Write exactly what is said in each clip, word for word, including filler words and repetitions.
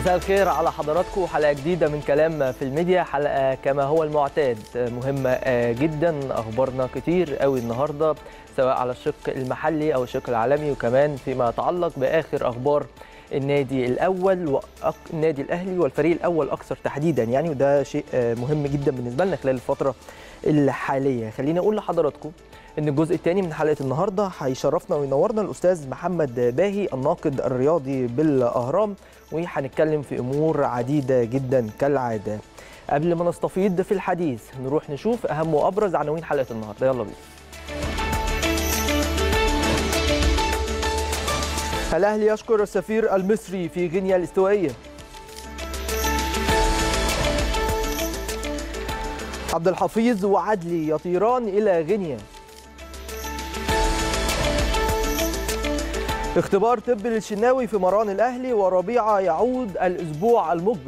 مساء الخير على حضراتكم. حلقة جديدة من كلام في الميديا، حلقة كما هو المعتاد مهمة جدا. أخبارنا كتير قوي النهاردة سواء على الشق المحلي أو الشق العالمي، وكمان فيما يتعلق بآخر أخبار النادي الأول والنادي الأهلي والفريق الأول أكثر تحديدا يعني، وده شيء مهم جدا بالنسبة لنا خلال الفترة الحالية. خليني أقول لحضراتكم إن الجزء الثاني من حلقة النهاردة هيشرفنا وينورنا الأستاذ محمد باهي الناقد الرياضي بالأهرام، وهنتكلم في أمور عديدة جدا كالعادة. قبل ما نستفيض في الحديث نروح نشوف أهم وأبرز عناوين حلقة النهاردة. يلا بينا. الأهلي يشكر السفير المصري في غينيا الاستوائية. عبد الحفيظ وعدلي يطيران إلى غينيا. اختبار طبي للشناوي في مران الأهلي، وربيعة يعود الأسبوع المقبل.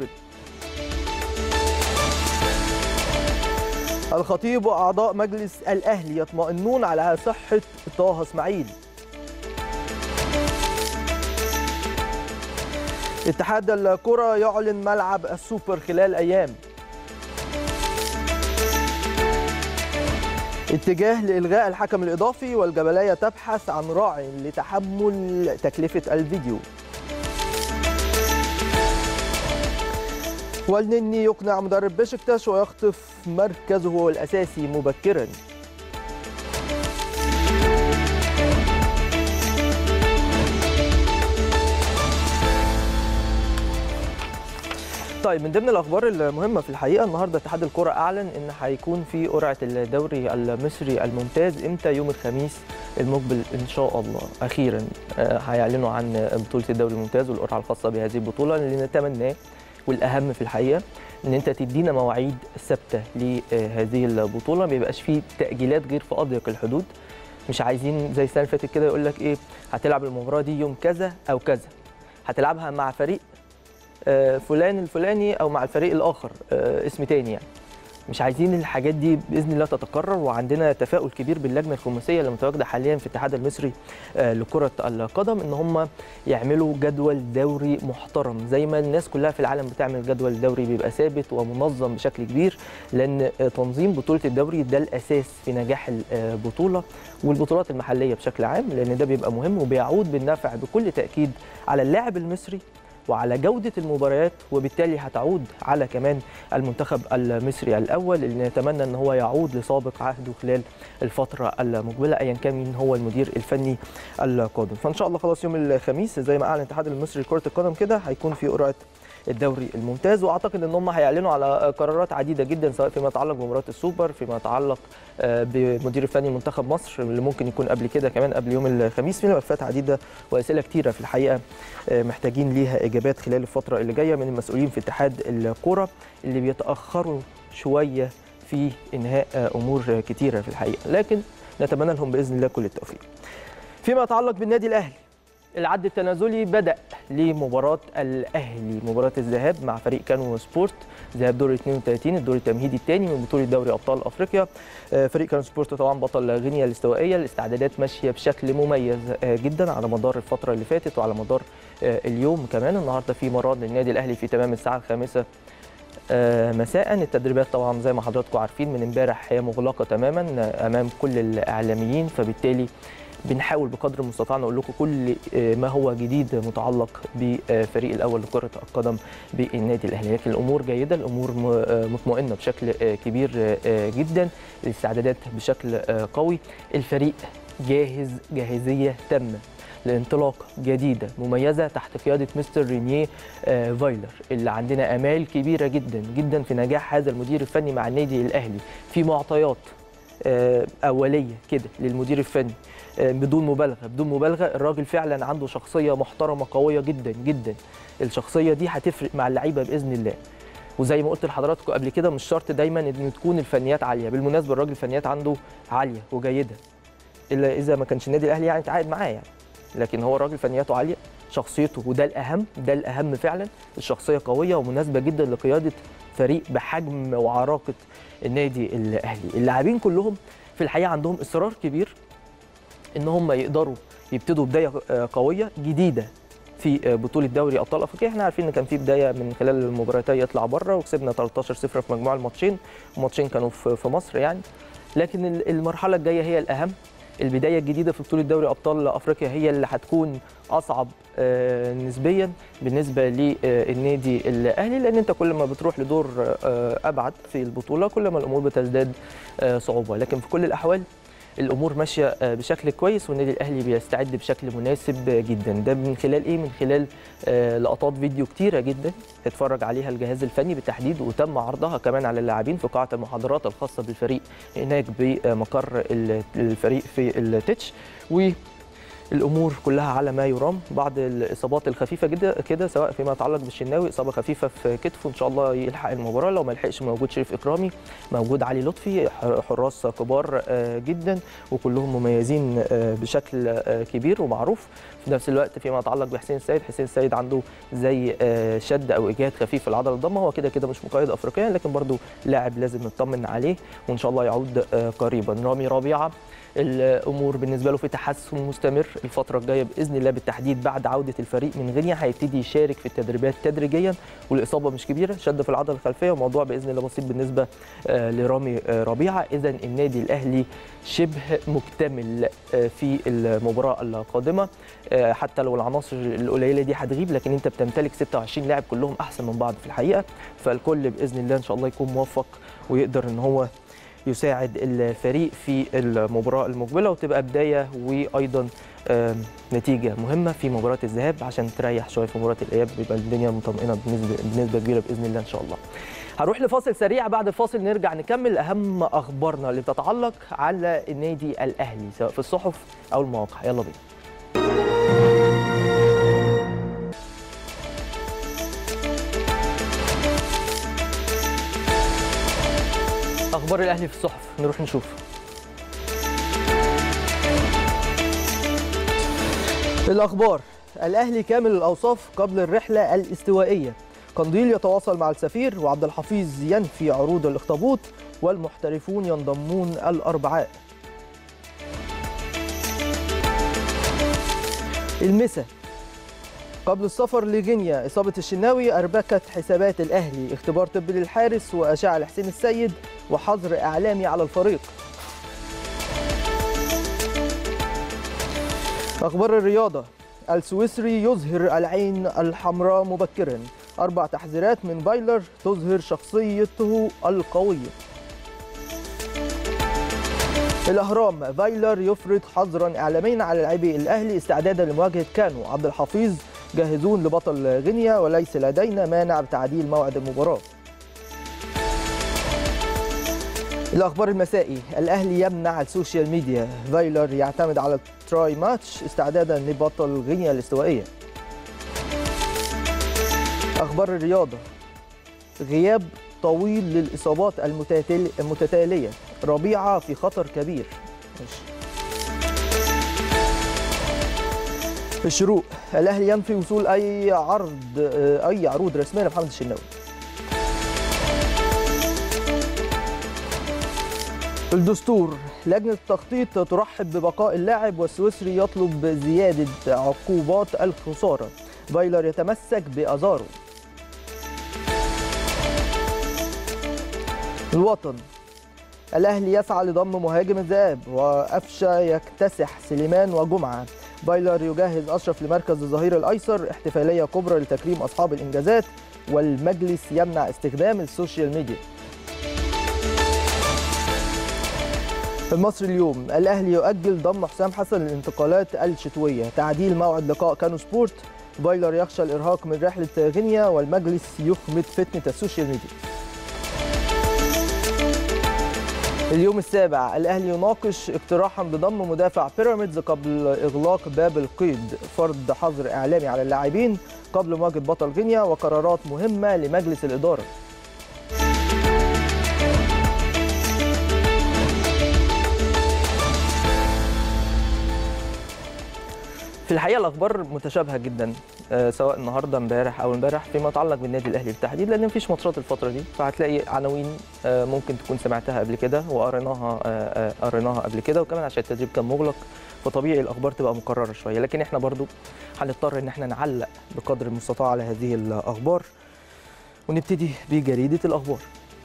الخطيب وأعضاء مجلس الأهلي يطمئنون على صحة طه اسماعيل. اتحاد الكرة يعلن ملعب السوبر خلال أيام. اتجاه لإلغاء الحكم الإضافي، والجبلية تبحث عن راع لتحمل تكلفة الفيديو. والنني يقنع مدرب بشكتاش ويخطف مركزه الأساسي مبكرا. طيب، من ضمن الاخبار المهمه في الحقيقه النهارده اتحاد الكره اعلن ان هيكون في قرعه الدوري المصري الممتاز امتى؟ يوم الخميس المقبل ان شاء الله. اخيرا هيعلنوا عن بطوله الدوري الممتاز والقرعه الخاصه بهذه البطوله، اللي نتمناه والاهم في الحقيقه ان انت تدينا مواعيد ثابته لهذه البطوله، ما يبقاش فيه تاجيلات غير في اضيق الحدود. مش عايزين زي السنه اللي فاتت كده يقول لك ايه، هتلعب المباراه دي يوم كذا او كذا، هتلعبها مع فريق فلان الفلاني او مع الفريق الاخر اسم تاني يعني. مش عايزين الحاجات دي باذن الله تتكرر، وعندنا تفاؤل كبير باللجنه الخماسيه اللي متواجده حاليا في الاتحاد المصري لكره القدم ان هم يعملوا جدول دوري محترم زي ما الناس كلها في العالم بتعمل. جدول دوري بيبقى ثابت ومنظم بشكل كبير، لان تنظيم بطوله الدوري ده الاساس في نجاح البطوله والبطولات المحليه بشكل عام، لان ده بيبقى مهم وبيعود بالنفع بكل تاكيد على اللاعب المصري وعلى جودة المباريات، وبالتالي هتعود على كمان المنتخب المصري الأول اللي نتمنى أن هو يعود لسابق عهده خلال الفترة المقبلة أيا كان مين هو المدير الفني القادم. فإن شاء الله خلاص يوم الخميس زي ما أعلن الاتحاد المصري لكرة القدم كده هيكون في قرعة الدوري الممتاز، واعتقد ان هم هيعلنوا على قرارات عديده جدا سواء فيما يتعلق بمباراه السوبر، فيما يتعلق بمدير الفني منتخب مصر اللي ممكن يكون قبل كده كمان قبل يوم الخميس. في ملفات عديده واسئله كتيره في الحقيقه محتاجين ليها اجابات خلال الفتره اللي جايه من المسؤولين في اتحاد الكره اللي بيتاخروا شويه في انهاء امور كتيره في الحقيقه، لكن نتمنى لهم باذن الله كل التوفيق. فيما يتعلق بالنادي الاهلي، العد التنازلي بدأ لمباراة الأهلي، مباراة الذهاب مع فريق كانو سبورت، ذهاب دور اثنين وثلاثين الدور التمهيدي الثاني من بطولة دوري أبطال أفريقيا. فريق كانو سبورت طبعا بطل غينيا الاستوائية. الاستعدادات ماشية بشكل مميز جدا على مدار الفترة اللي فاتت وعلى مدار اليوم كمان. النهارده في مران للنادي الأهلي في تمام الساعة الخامسة مساء. التدريبات طبعا زي ما حضراتكم عارفين من امبارح هي مغلقة تماما أمام كل الإعلاميين، فبالتالي بنحاول بقدر المستطاع نقول لكم كل ما هو جديد متعلق بفريق الاول لكره القدم بالنادي الاهلي، لكن الامور جيده، الامور مطمئنه بشكل كبير جدا، الاستعدادات بشكل قوي، الفريق جاهز جاهزيه تامه لانطلاقه جديده مميزه تحت قياده مستر رينيه فايلر، اللي عندنا امال كبيره جدا جدا في نجاح هذا المدير الفني مع النادي الاهلي. في معطيات اوليه كده للمدير الفني بدون مبالغه بدون مبالغه الراجل فعلا عنده شخصيه محترمه قويه جدا جدا. الشخصيه دي هتفرق مع اللعيبه باذن الله، وزي ما قلت لحضراتكم قبل كده مش شرط دايما ان تكون الفنيات عاليه. بالمناسبه الراجل الفنيات عنده عاليه وجيده، الا اذا ما كانش النادي الاهلي يعني تعاقد معاه يعني، لكن هو الراجل فنياته عاليه، شخصيته وده الاهم، ده الاهم فعلا. الشخصيه قويه ومناسبه جدا لقياده فريق بحجم وعراقه النادي الاهلي. اللاعبين كلهم في الحقيقه عندهم اصرار كبير ان هم يقدروا يبتدوا بدايه قويه جديده في بطوله دوري ابطال افريقيا. احنا عارفين ان كان في بدايه من خلال المباراتين يطلع بره، وكسبنا ثلاثة عشر صفر في مجموع الماتشين، وماتشين كانوا في مصر يعني. لكن المرحله الجايه هي الاهم، البدايه الجديده في بطوله دوري ابطال افريقيا هي اللي هتكون اصعب نسبيا بالنسبه للنادي الاهلي، لان انت كل ما بتروح لدور ابعد في البطوله كل ما الامور بتزداد صعوبه. لكن في كل الاحوال الامور ماشيه بشكل كويس، والنادي الاهلي بيستعد بشكل مناسب جدا. ده من خلال ايه؟ من خلال لقطات فيديو كتيره جدا اتفرج عليها الجهاز الفني بالتحديد، وتم عرضها كمان على اللاعبين في قاعه المحاضرات الخاصه بالفريق هناك بمقر الفريق في التتش. و الامور كلها على ما يرام. بعض الاصابات الخفيفه جدا كده سواء فيما يتعلق بالشناوي، اصابه خفيفه في كتفه ان شاء الله يلحق المباراه، لو ما لحقش موجود شريف اكرامي، موجود علي لطفي، حراس كبار جدا وكلهم مميزين بشكل كبير ومعروف. في نفس الوقت فيما يتعلق بحسين السيد، حسين السيد عنده زي شد او اجهاد خفيف في العضله الضمه، هو كده كده مش مقيد افريقيا لكن برضو لاعب لازم نطمن عليه وان شاء الله يعود قريبا. رامي ربيعه الامور بالنسبه له في تحسن مستمر الفتره الجايه باذن الله، بالتحديد بعد عوده الفريق من غينيا هيبتدي يشارك في التدريبات تدريجيا، والاصابه مش كبيره، شد في العضله الخلفيه وموضوع باذن الله بسيط بالنسبه لرامي ربيعه. اذا النادي الاهلي شبه مكتمل في المباراه القادمه، حتى لو العناصر القليله دي هتغيب لكن انت بتمتلك ستة وعشرين لاعب كلهم احسن من بعض في الحقيقه، فالكل باذن الله ان شاء الله يكون موفق ويقدر ان هو يساعد الفريق في المباراة المقبلة، وتبقى بداية وأيضا نتيجة مهمة في مباراة الذهاب عشان تريح شوية في مباراة الإياب، يبقى الدنيا مطمئنة بنسبة, بنسبة كبيرة بإذن الله إن شاء الله. هروح لفاصل سريع، بعد الفاصل نرجع نكمل أهم أخبارنا اللي بتتعلق على النادي الأهلي سواء في الصحف أو المواقع. يلا بينا. أخبار الأهلي في الصحف نروح نشوف. الأخبار: الأهلي كامل الأوصاف قبل الرحلة الاستوائية، قنديل يتواصل مع السفير، وعبد الحفيظ ينفي عروض الاخطبوط، والمحترفون ينضمون الأربعاء. المسا: قبل السفر لغينيا إصابة الشناوي أربكت حسابات الأهلي، اختبار طبي للحارس وأشعة لحسين السيد وحظر إعلامي على الفريق. أخبار الرياضة: السويسري يظهر العين الحمراء مبكرا، أربع تحذيرات من فايلر تظهر شخصيته القوية. الأهرام: فايلر يفرض حظرا إعلاميا على لاعبي الأهلي استعدادا لمواجهة كانو، عبد الحفيظ جاهزون لبطل غينيا وليس لدينا مانع بتعديل موعد المباراة. الأخبار المسائي: الأهلي يمنع السوشيال ميديا، فايلر يعتمد على التراي ماتش استعدادا لبطل غينيا الاستوائية. أخبار الرياضة: غياب طويل للإصابات المتتالية، ربيعة في خطر كبير. الشروق: الأهلي ينفي وصول أي عرض أي عروض رسمية لمحمد الشناوي. الدستور: لجنة التخطيط ترحب ببقاء اللاعب، والسويسري يطلب زيادة عقوبات الخسارة، فايلر يتمسك بأزارو. الوطن: الأهلي يسعى لضم مهاجم الذئاب، وأفشة يكتسح سليمان وجمعة، فايلر يجهز أشرف لمركز الظهير الأيسر، احتفالية كبرى لتكريم أصحاب الإنجازات، والمجلس يمنع استخدام السوشيال ميديا. المصري اليوم: الأهلي يؤجل ضم حسام حسن للانتقالات الشتوية، تعديل موعد لقاء كانو سبورت، فايلر يخشى الإرهاق من رحلة غينيا، والمجلس يخمد فتنة السوشيال ميديا. اليوم السابع: الأهلي يناقش اقتراحا بضم مدافع بيراميدز قبل إغلاق باب القيد، فرض حظر إعلامي على اللاعبين قبل مواجهة بطل غينيا، وقرارات مهمة لمجلس الإدارة. في الحقيقه الاخبار متشابهه جدا سواء النهارده امبارح او امبارح فيما يتعلق بالنادي الاهلي بالتحديد، لان مفيش ماتشات الفتره دي، فهتلاقي عناوين ممكن تكون سمعتها قبل كده وقريناها قريناها قبل كده، وكمان عشان التدريب كان مغلق فطبيعي الاخبار تبقى مكرره شويه، لكن احنا برضو هنضطر ان احنا نعلق بقدر المستطاع على هذه الاخبار. ونبتدي بجريده الاخبار.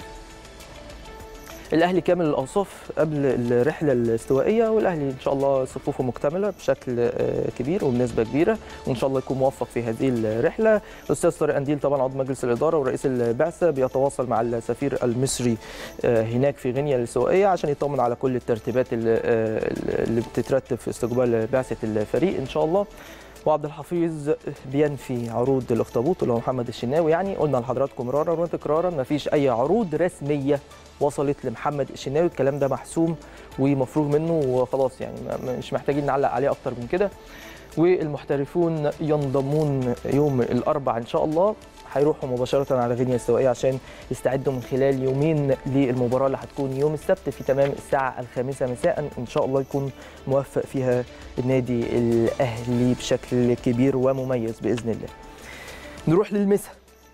الاهلي كامل الاوصاف قبل الرحله الاستوائيه، والاهلي ان شاء الله صفوفه مكتمله بشكل كبير وبنسبه كبيره، وان شاء الله يكون موفق في هذه الرحله. الاستاذ طارق قنديل طبعا عضو مجلس الاداره ورئيس البعثه بيتواصل مع السفير المصري هناك في غينيا الاستوائيه عشان يطمن على كل الترتيبات اللي بتترتب في استقبال بعثه الفريق ان شاء الله. وعبد الحفيظ بينفي عروض الاخطبوط اللي هو محمد الشناوي، يعني قلنا لحضراتكم مرارا وتكرارا ما فيش اي عروض رسميه وصلت لمحمد الشناوي، الكلام ده محسوم ومفروغ منه وخلاص، يعني مش محتاجين نعلق عليه اكتر من كده. والمحترفون ينضمون يوم الاربعاء ان شاء الله، هيروحوا مباشره على غينيا الاستوائيه عشان يستعدوا من خلال يومين للمباراه اللي هتكون يوم السبت في تمام الساعه الخامسه مساء، ان شاء الله يكون موفق فيها النادي الاهلي بشكل كبير ومميز باذن الله. نروح للمسا.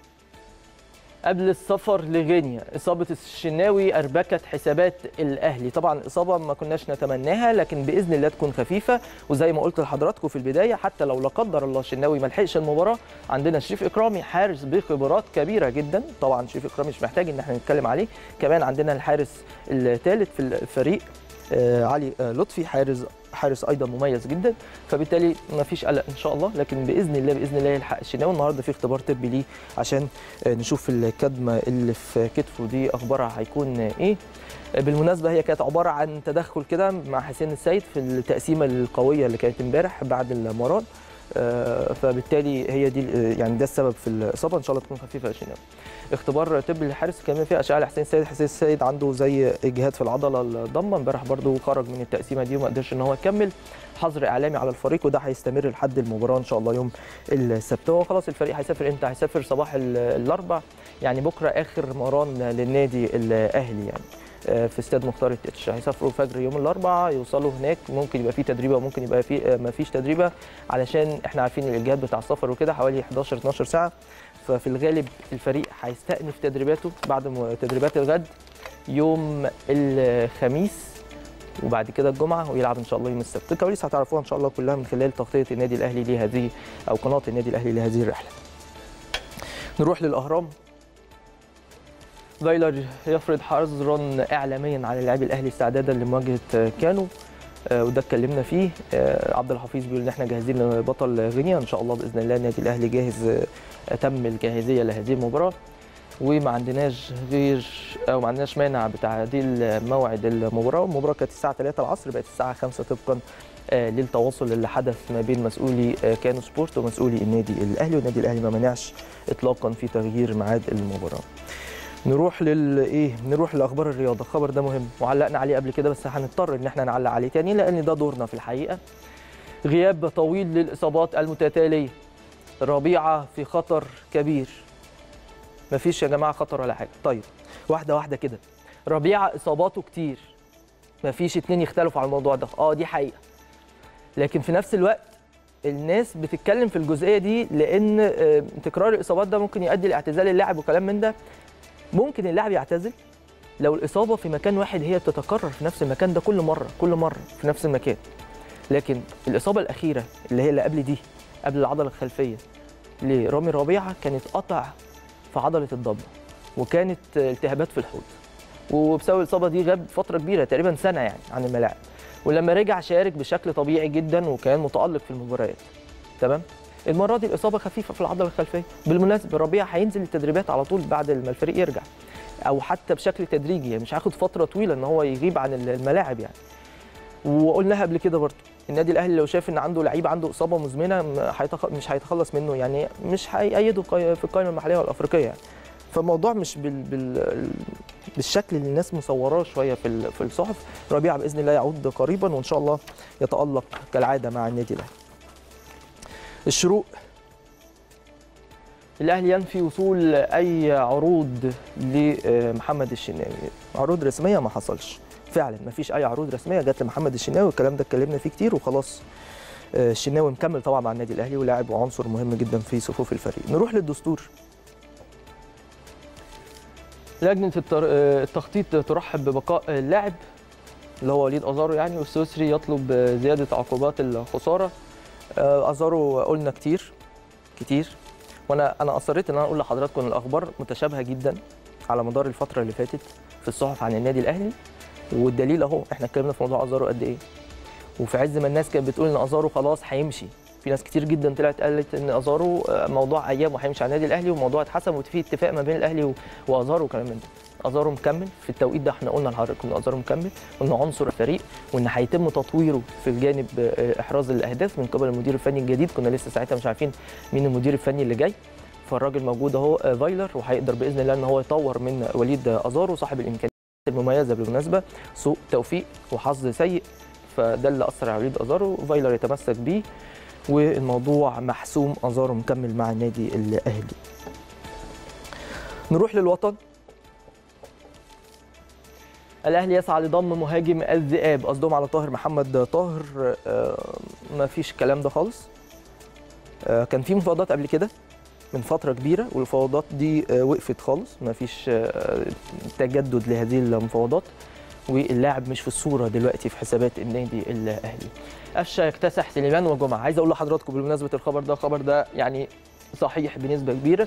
قبل السفر لغينيا اصابه الشناوي اربكت حسابات الاهلي، طبعا اصابه ما كناش نتمناها لكن باذن الله تكون خفيفه، وزي ما قلت لحضراتكم في البدايه حتى لو لا قدر الله الشناوي ما لحقش المباراه، عندنا شريف اكرامي حارس بخبرات كبيره جدا، طبعا شريف اكرامي مش محتاج ان احنا نتكلم عليه، كمان عندنا الحارس الثالث في الفريق آه علي آه لطفي حارس حارس ايضا مميز جدا، فبالتالي ما فيش قلق ان شاء الله، لكن باذن الله باذن الله يلحق الشناوي. النهارده في اختبار طبي ليه عشان نشوف الكدمه اللي في كتفه دي اخبارها هيكون ايه. بالمناسبه هي كانت عباره عن تدخل كده مع حسين السيد في التقسيمه القويه اللي كانت امبارح بعد المران، فبالتالي هي دي يعني ده السبب في الاصابه، ان شاء الله تكون خفيفه للشناوي. اختبار طبي للحارس كمان فيه اشعه لحسين السيد، حسين السيد عنده زي اجهاد في العضله الضمه، امبارح برده خرج من التقسيمه دي وما قدرش ان هو يكمل، حظر اعلامي على الفريق وده هيستمر لحد المباراه ان شاء الله يوم السبت. هو خلاص الفريق هيسافر امتى؟ هيسافر صباح الاربعاء، يعني بكره اخر مران للنادي الاهلي يعني في استاد مختار التتش، هيسافروا فجر يوم الاربعاء يوصلوا هناك، ممكن يبقى في تدريبه وممكن يبقى في ما فيش تدريبه علشان احنا عارفين الاجهاد بتاع السفر وكده حوالي احداشر اتناشر ساعه، ففي الغالب الفريق هيستأنف تدريباته بعد تدريبات الغد يوم الخميس وبعد كده الجمعه ويلعب ان شاء الله يوم السبت. الكواليس هتعرفوها ان شاء الله كلها من خلال تغطيه النادي الاهلي لهذه او قناه النادي الاهلي لهذه الرحله. نروح للاهرام. فايلر يفرض حظرا اعلاميا على لاعبي الاهلي استعدادا لمواجهه كانو، وده اتكلمنا فيه. عبد الحفيظ بيقول ان احنا جاهزين لبطل غينيا ان شاء الله باذن الله، النادي الاهلي جاهز تم الجاهزيه لهذه المباراه، وما عندناش غير او ما عندناش مانع بتعديل موعد المباراه. المباراه كانت الساعه ثلاثة العصر بقت الساعه خمسة طبقا للتواصل اللي حدث ما بين مسؤولي كانو سبورت ومسؤولي النادي الاهلي، والنادي الاهلي ما منعش اطلاقا في تغيير ميعاد المباراه. نروح للايه نروح لاخبار الرياضه، الخبر ده مهم وعلقنا عليه قبل كده بس هنضطر ان احنا نعلق عليه تاني لان ده دورنا في الحقيقه. غياب طويل للاصابات المتتاليه، ربيعه في خطر كبير. مفيش يا جماعه خطر ولا حاجه، طيب واحده واحده كده. ربيعه اصاباته كتير، مفيش اتنين يختلفوا على الموضوع ده، اه دي حقيقه، لكن في نفس الوقت الناس بتتكلم في الجزئيه دي لان تكرار الاصابات ده ممكن يؤدي لاعتزال اللاعب وكلام من ده. ممكن اللاعب يعتزل لو الاصابه في مكان واحد هي بتتكرر في نفس المكان ده كل مره كل مره في نفس المكان، لكن الاصابه الاخيره اللي هي اللي قبل دي قبل العضله الخلفيه لرامي ربيعه كانت قطع في عضله الضمه وكانت التهابات في الحوض، وبسبب الاصابه دي غاب فتره كبيره تقريبا سنه يعني عن الملاعب، ولما رجع شارك بشكل طبيعي جدا وكان متالق في المباريات. تمام. المره دي الاصابه خفيفه في العضله الخلفيه، بالمناسبه ربيعه هينزل التدريبات على طول بعد ما الفريق يرجع او حتى بشكل تدريجي، يعني مش هياخد فتره طويله ان هو يغيب عن الملاعب يعني. وقلناها قبل كده برضه النادي الاهلي لو شاف ان عنده لعيب عنده اصابه مزمنه مش هيتخلص منه، يعني مش هيأيده في القائمه المحليه والافريقيه يعني. فالموضوع مش بال... بال... بالشكل اللي الناس مصوراه شويه في في الصحف. ربيعه باذن الله يعود قريبا وان شاء الله يتألق كالعاده مع النادي الاهلي. الشروق، الاهلي ينفي وصول اي عروض لمحمد الشناوي، عروض رسميه ما حصلش، فعلا ما فيش اي عروض رسميه جت لمحمد الشناوي، الكلام ده اتكلمنا فيه كتير وخلاص الشناوي مكمل طبعا مع النادي الاهلي ولاعب وعنصر مهم جدا في صفوف الفريق. نروح للدستور. لجنه التخطيط ترحب ببقاء اللاعب اللي هو وليد ازارو يعني، والسويسري يطلب زياده عقوبات الخساره. ازارو قلنا كتير كتير، وانا انا اصريت ان انا اقول لحضراتكم الاخبار متشابهه جدا على مدار الفتره اللي فاتت في الصحف عن النادي الاهلي، والدليل اهو احنا اتكلمنا في موضوع ازارو قد ايه، وفي عز ما الناس كانت بتقول ان ازارو خلاص هيمشي، في ناس كتير جدا طلعت قالت ان ازارو موضوع ايام وهيمشي على النادي الاهلي، وموضوع اتحسم وفي اتفاق ما بين الاهلي وازارو وكلام من ده. ازارو مكمل في التوقيت ده، احنا قلنا لحضراتكم ان ازارو مكمل وانه عنصر الفريق، وان هيتم تطويره في الجانب احراز الاهداف من قبل المدير الفني الجديد. كنا لسه ساعتها مش عارفين مين المدير الفني اللي جاي، فالراجل موجود اهو فايلر، وهيقدر باذن الله ان هو يطور من وليد ازارو صاحب الامكانيات المميزه بالمناسبه، سوء توفيق وحظ سيء، فده اللي اثر على وليد ازارو، فايلر يتمسك بيه والموضوع محسوم، ازارو مكمل مع النادي الاهلي. نروح للوطن. الاهلي يسعى لضم مهاجم الذئاب، قصدهم على طاهر محمد طاهر. ما فيش الكلام ده خالص. كان في مفاوضات قبل كده من فتره كبيره، والمفاوضات دي وقفت خالص، ما فيش تجدد لهذه المفاوضات، واللاعب مش في الصوره دلوقتي في حسابات النادي الاهلي. قفشه يكتسح سليمان وجمعه. عايز اقول لحضراتكم بالمناسبه الخبر ده الخبر ده يعني صحيح بنسبه كبيره.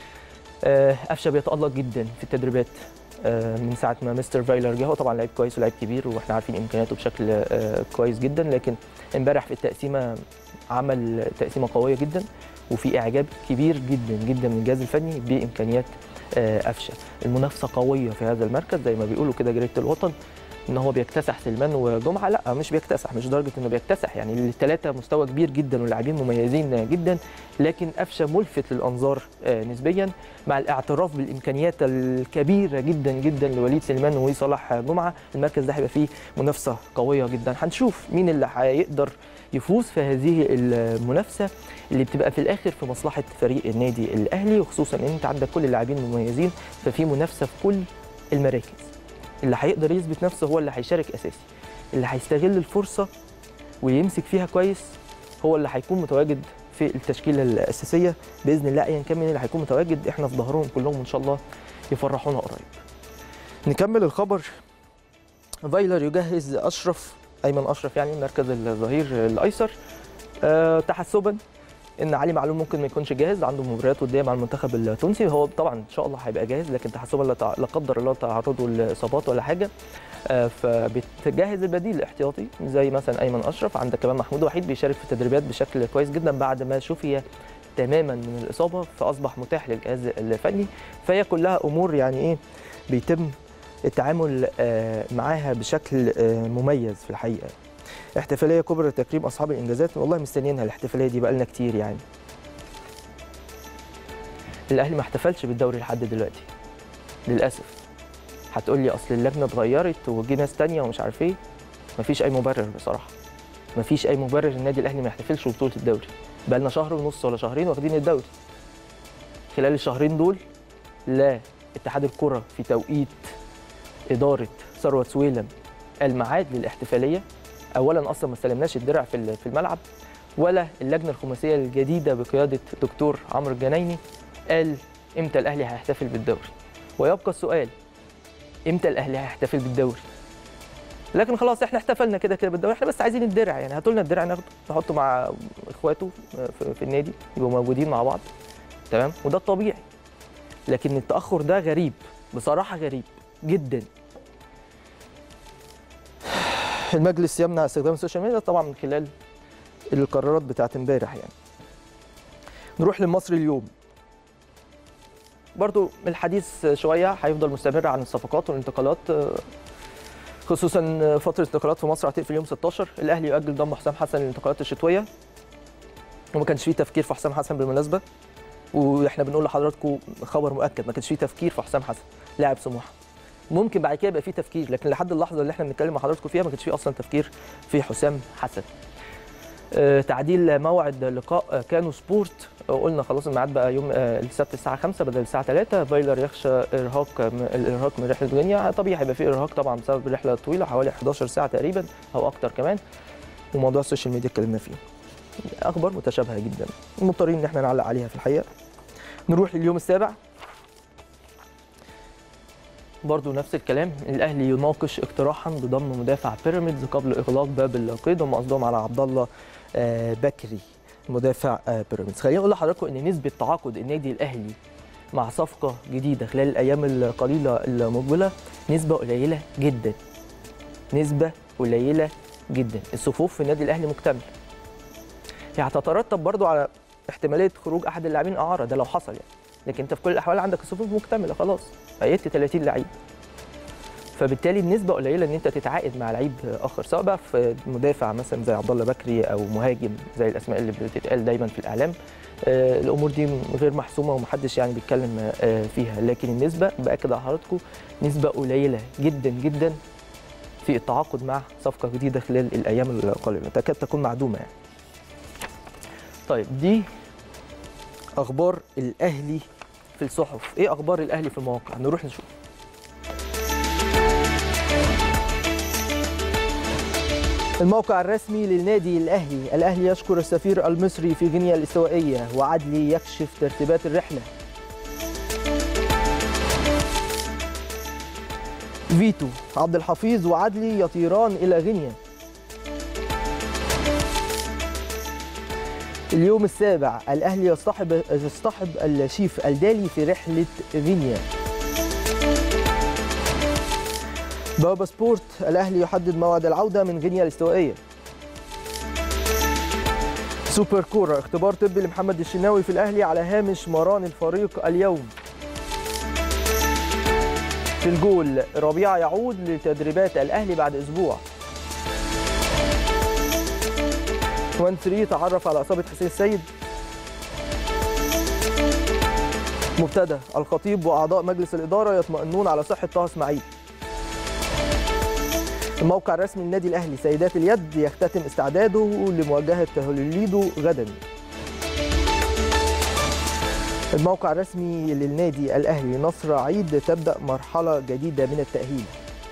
قفشه بيتالق جدا في التدريبات من ساعه ما مستر فايلر جه، هو طبعا لعيب كويس ولاعيب كبير واحنا عارفين امكانياته بشكل كويس جدا، لكن امبارح في التقسيمه عمل تقسيمه قويه جدا، وفي اعجاب كبير جدا جدا من الجهاز الفني بامكانيات قفشه. المنافسه قويه في هذا المركز زي ما بيقولوا كده جريده الوطن، ان هو بيكتسح سليمان وجمعه. لا مش بيكتسح، مش درجه انه بيكتسح، يعني الثلاثه مستوى كبير جدا ولاعبين مميزين جدا، لكن قفشه ملفت للانظار نسبيا مع الاعتراف بالامكانيات الكبيره جدا جدا لوليد سليمان وصلاح جمعه. المركز ده هيبقى فيه منافسه قويه جدا، هنشوف مين اللي هيقدر يفوز في هذه المنافسه اللي بتبقى في الاخر في مصلحه فريق النادي الاهلي، وخصوصا ان انت عندك كل اللاعبين مميزين، ففي منافسه في كل المراكز. اللي هيقدر يثبت نفسه هو اللي هيشارك اساسي، اللي هيستغل الفرصه ويمسك فيها كويس هو اللي هيكون متواجد في التشكيله الاساسيه باذن الله. ايا كان مين اللي هيكون متواجد احنا في ظهرهم كلهم ان شاء الله يفرحونا قريب. نكمل الخبر. فايلر يجهز اشرف ايمن اشرف يعني مركز الظهير الايسر أه تحسبا ان علي معلول ممكن ما يكونش جاهز، عنده مباريات وديه مع المنتخب التونسي، هو طبعا ان شاء الله هيبقى جاهز، لكن تحسبا لا قدر الله تعرضه لاصابات ولا حاجه، أه فبتجهز البديل الاحتياطي زي مثلا ايمن اشرف. عندك كمان محمود وحيد بيشارك في التدريبات بشكل كويس جدا بعد ما شفي تماما من الاصابه، فاصبح متاح للجهاز الفني، فهي كلها امور يعني ايه بيتم التعامل معاها بشكل مميز في الحقيقه. احتفاليه كبرى لتكريم اصحاب الانجازات، والله مستنيينها الاحتفاليه دي بقالنا كتير يعني. الاهلي ما احتفلش بالدوري لحد دلوقتي للاسف. هتقول لي اصل اللجنه اتغيرت وجي ناس ثانيه ومش عارف ايه، مفيش اي مبرر بصراحه، مفيش اي مبرر النادي الاهلي ما يحتفلش ببطوله الدوري. بقالنا شهر ونص ولا شهرين واخدين الدوري. خلال الشهرين دول لا اتحاد الكره في توقيت اداره ثروت سويلم الميعاد للاحتفاليه، اولا اصلا ما استلمناش الدرع في في الملعب، ولا اللجنه الخماسيه الجديده بقياده دكتور عمرو الجنايني قال امتى الاهلي هيحتفل بالدوري. ويبقى السؤال امتى الاهلي هيحتفل بالدوري؟ لكن خلاص احنا احتفلنا كده كده بالدوري، احنا بس عايزين الدرع، يعني هاتوا لنا الدرع ناخده نحطه مع اخواته في النادي يبقوا موجودين مع بعض، تمام، وده الطبيعي. لكن التاخر ده غريب بصراحه، غريب جدا. المجلس يمنع استخدام السوشيال ميديا طبعا من خلال القرارات بتاعت امبارح يعني. نروح للمصري اليوم. برضو الحديث شويه هيفضل مستمر عن الصفقات والانتقالات، خصوصا فتره الانتقالات في مصر هتقفل يوم ستاشر. الاهلي يؤجل ضم حسام حسن للانتقالات الشتويه، وما كانش فيه تفكير في حسام حسن بالمناسبه، واحنا بنقول لحضراتكم خبر مؤكد ما كانش فيه تفكير في حسام حسن لاعب سموحه. ممكن بعد كده يبقى فيه تفكير، لكن لحد اللحظه اللي احنا بنتكلم مع حضراتكم فيها ما كانش فيه اصلا تفكير في حسام حسن. أه تعديل موعد لقاء كانو سبورت، قلنا خلاص الميعاد بقى يوم السبت الساعه خمسة بدل الساعه ثلاثة. فايلر يخشى ارهاق الارهاق من رحله غينيا، طبيعي هيبقى فيه ارهاق طبعا بسبب الرحله الطويله حوالي حداشر ساعه تقريبا او اكتر كمان، وموضوع السوشيال ميديا اتكلمنا فيه. اخبار متشابهه جدا مضطرين ان احنا نعلق عليها في الحقيقه. نروح لليوم السابع، برضو نفس الكلام، الاهلي يناقش اقتراحا بضم مدافع بيراميدز قبل اغلاق باب القيد، هم قصدهم على عبد الله بكري مدافع بيراميدز. خليني اقول لحضراتكم ان نسبه تعاقد النادي الاهلي مع صفقه جديده خلال الايام القليله المقبله نسبه قليله جدا، نسبه قليله جدا. الصفوف في النادي الاهلي مكتمله، يعني هتترتب برضو على احتماليه خروج احد اللاعبين اعاره، ده لو حصل يعني، لكن انت في كل الاحوال عندك الصفوف مكتمله خلاص، قيدت ثلاثين لعيب، فبالتالي النسبه قليله ان انت تتعاقد مع لعيب اخر، سواء بقى في مدافع مثلا زي عبد الله بكري او مهاجم زي الاسماء اللي بتتقال دايما في الاعلام. آه الامور دي غير محسومه ومحدش يعني بيتكلم آه فيها، لكن النسبه باكد على حضراتكم نسبه قليله جدا جدا في التعاقد مع صفقه جديده خلال الايام القليله، تكاد تكون معدومه يعني. طيب دي اخبار الاهلي في الصحف، ايه اخبار الاهلي في المواقع؟ نروح نشوف. الموقع الرسمي للنادي الاهلي، الاهلي يشكر السفير المصري في غينيا الاستوائيه، وعدلي يكشف ترتيبات الرحله. فيتو، عبد الحفيظ وعدلي يطيران الى غينيا. اليوم السابع، الاهلي يصطحب يصطحب الشيف الدالي في رحله غينيا. بابا سبورت، الاهلي يحدد موعد العوده من غينيا الاستوائيه. سوبر كوره، اختبار طبي لمحمد الشناوي في الاهلي على هامش مران الفريق اليوم. في الجول، ربيعه يعود لتدريبات الاهلي بعد اسبوع. واحد ثلاثة تعرف على اصابه حسين السيد. مبتدأ، الخطيب واعضاء مجلس الاداره يطمئنون على صحه طه اسماعيل. الموقع الرسمي للنادي الاهلي، سيدات اليد يختتم استعداده لمواجهه هوليليدو غدا. الموقع الرسمي للنادي الاهلي، نصر عيد تبدا مرحله جديده من التاهيل.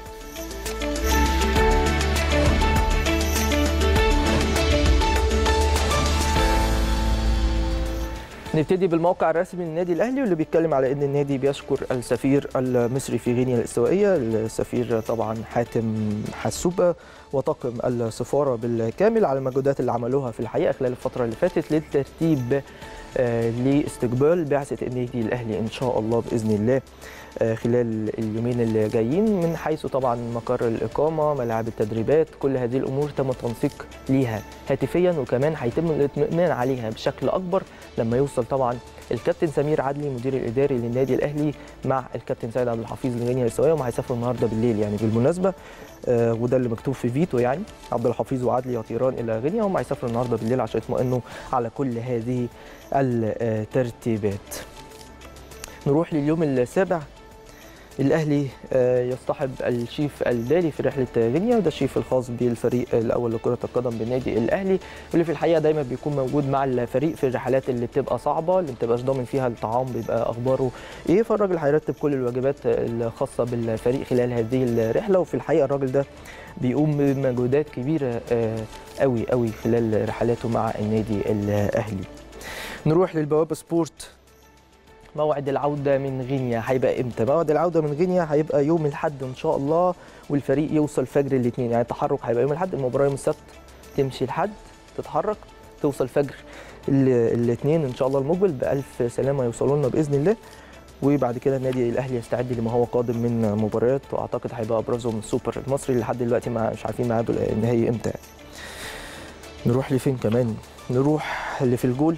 نبتدي بالموقع الرسمي للنادي الاهلي واللي بيتكلم على ان النادي بيشكر السفير المصري في غينيا الاستوائيه، السفير طبعا حاتم حسوبه وطاقم السفاره بالكامل على المجهودات اللي عملوها في الحقيقه خلال الفتره اللي فاتت للترتيب آه لاستقبال بعثه النادي الاهلي ان شاء الله باذن الله آه خلال اليومين اللي جايين، من حيث طبعا مقر الاقامه، ملاعب التدريبات، كل هذه الامور تم التنسيق ليها هاتفيا، وكمان هيتم الاطمئنان عليها بشكل اكبر لما يوصل طبعا الكابتن سمير عدلي مدير الاداري للنادي الاهلي مع الكابتن سيد عبد الحفيظ لغينيا الاستوائيه، وهم هيسافروا النهارده بالليل يعني بالمناسبه، آه وده اللي مكتوب في فيتو يعني، عبد الحفيظ وعدلي يطيران الى غينيا، هم هيسافروا النهارده بالليل عشان يطمئنوا على كل هذه الترتيبات. نروح لليوم السابع، الاهلي يصطحب الشيف الدالي في رحله غينيا، وده الشيف الخاص بالفريق الاول لكره القدم بالنادي الاهلي، واللي في الحقيقه دايما بيكون موجود مع الفريق في الرحلات اللي بتبقى صعبه، اللي ما بتبقاش ضامن فيها الطعام بيبقى اخباره ايه، فالراجل هيرتب كل الواجبات الخاصه بالفريق خلال هذه الرحله، وفي الحقيقه الراجل ده بيقوم بمجهودات كبيره قوي قوي خلال رحلاته مع النادي الاهلي. نروح للبوابه سبورت، موعد العودة من غينيا هيبقى امتى؟ موعد العودة من غينيا هيبقى يوم الأحد إن شاء الله، والفريق يوصل فجر الاثنين، يعني التحرك هيبقى يوم الأحد، المباراة يوم السبت، تمشي الأحد تتحرك توصل فجر الاثنين إن شاء الله المقبل، بألف سلامة يوصلوا لنا بإذن الله، وبعد كده النادي الأهلي يستعد لما هو قادم من مباريات، وأعتقد هيبقى أبرزهم السوبر المصري اللي لحد دلوقتي مش عارفين ميعاده النهائي امتى. نروح لفين كمان؟ نروح اللي في الجول،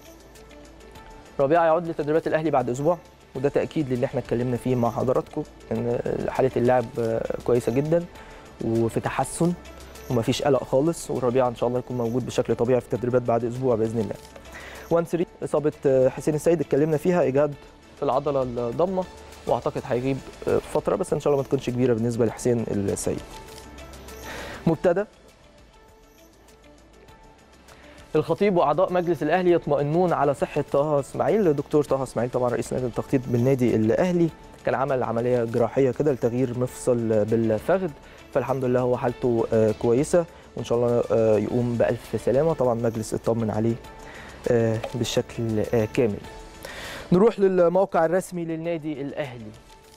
ربيعه يعود لتدريبات الاهلي بعد اسبوع، وده تاكيد للي احنا اتكلمنا فيه مع حضراتكم ان حاله اللاعب كويسه جدا وفي تحسن ومفيش قلق خالص، وربيعه ان شاء الله يكون موجود بشكل طبيعي في التدريبات بعد اسبوع باذن الله. واحد ثلاثة، اصابه حسين السيد اتكلمنا فيها، اجهاد في العضله الضمه، واعتقد هيغيب فتره بس ان شاء الله ما تكونش كبيره بالنسبه لحسين السيد. مبتدأ، الخطيب واعضاء مجلس الاهلي يطمئنون على صحه طه اسماعيل. دكتور طه اسماعيل طبعا رئيس نادي التخطيط بالنادي الاهلي كان عمل عمليه جراحيه كده لتغيير مفصل بالفخذ، فالحمد لله هو حالته كويسه وان شاء الله يقوم بالف سلامه. طبعا مجلس اطمن عليه بالشكل كامل. نروح للموقع الرسمي للنادي الاهلي.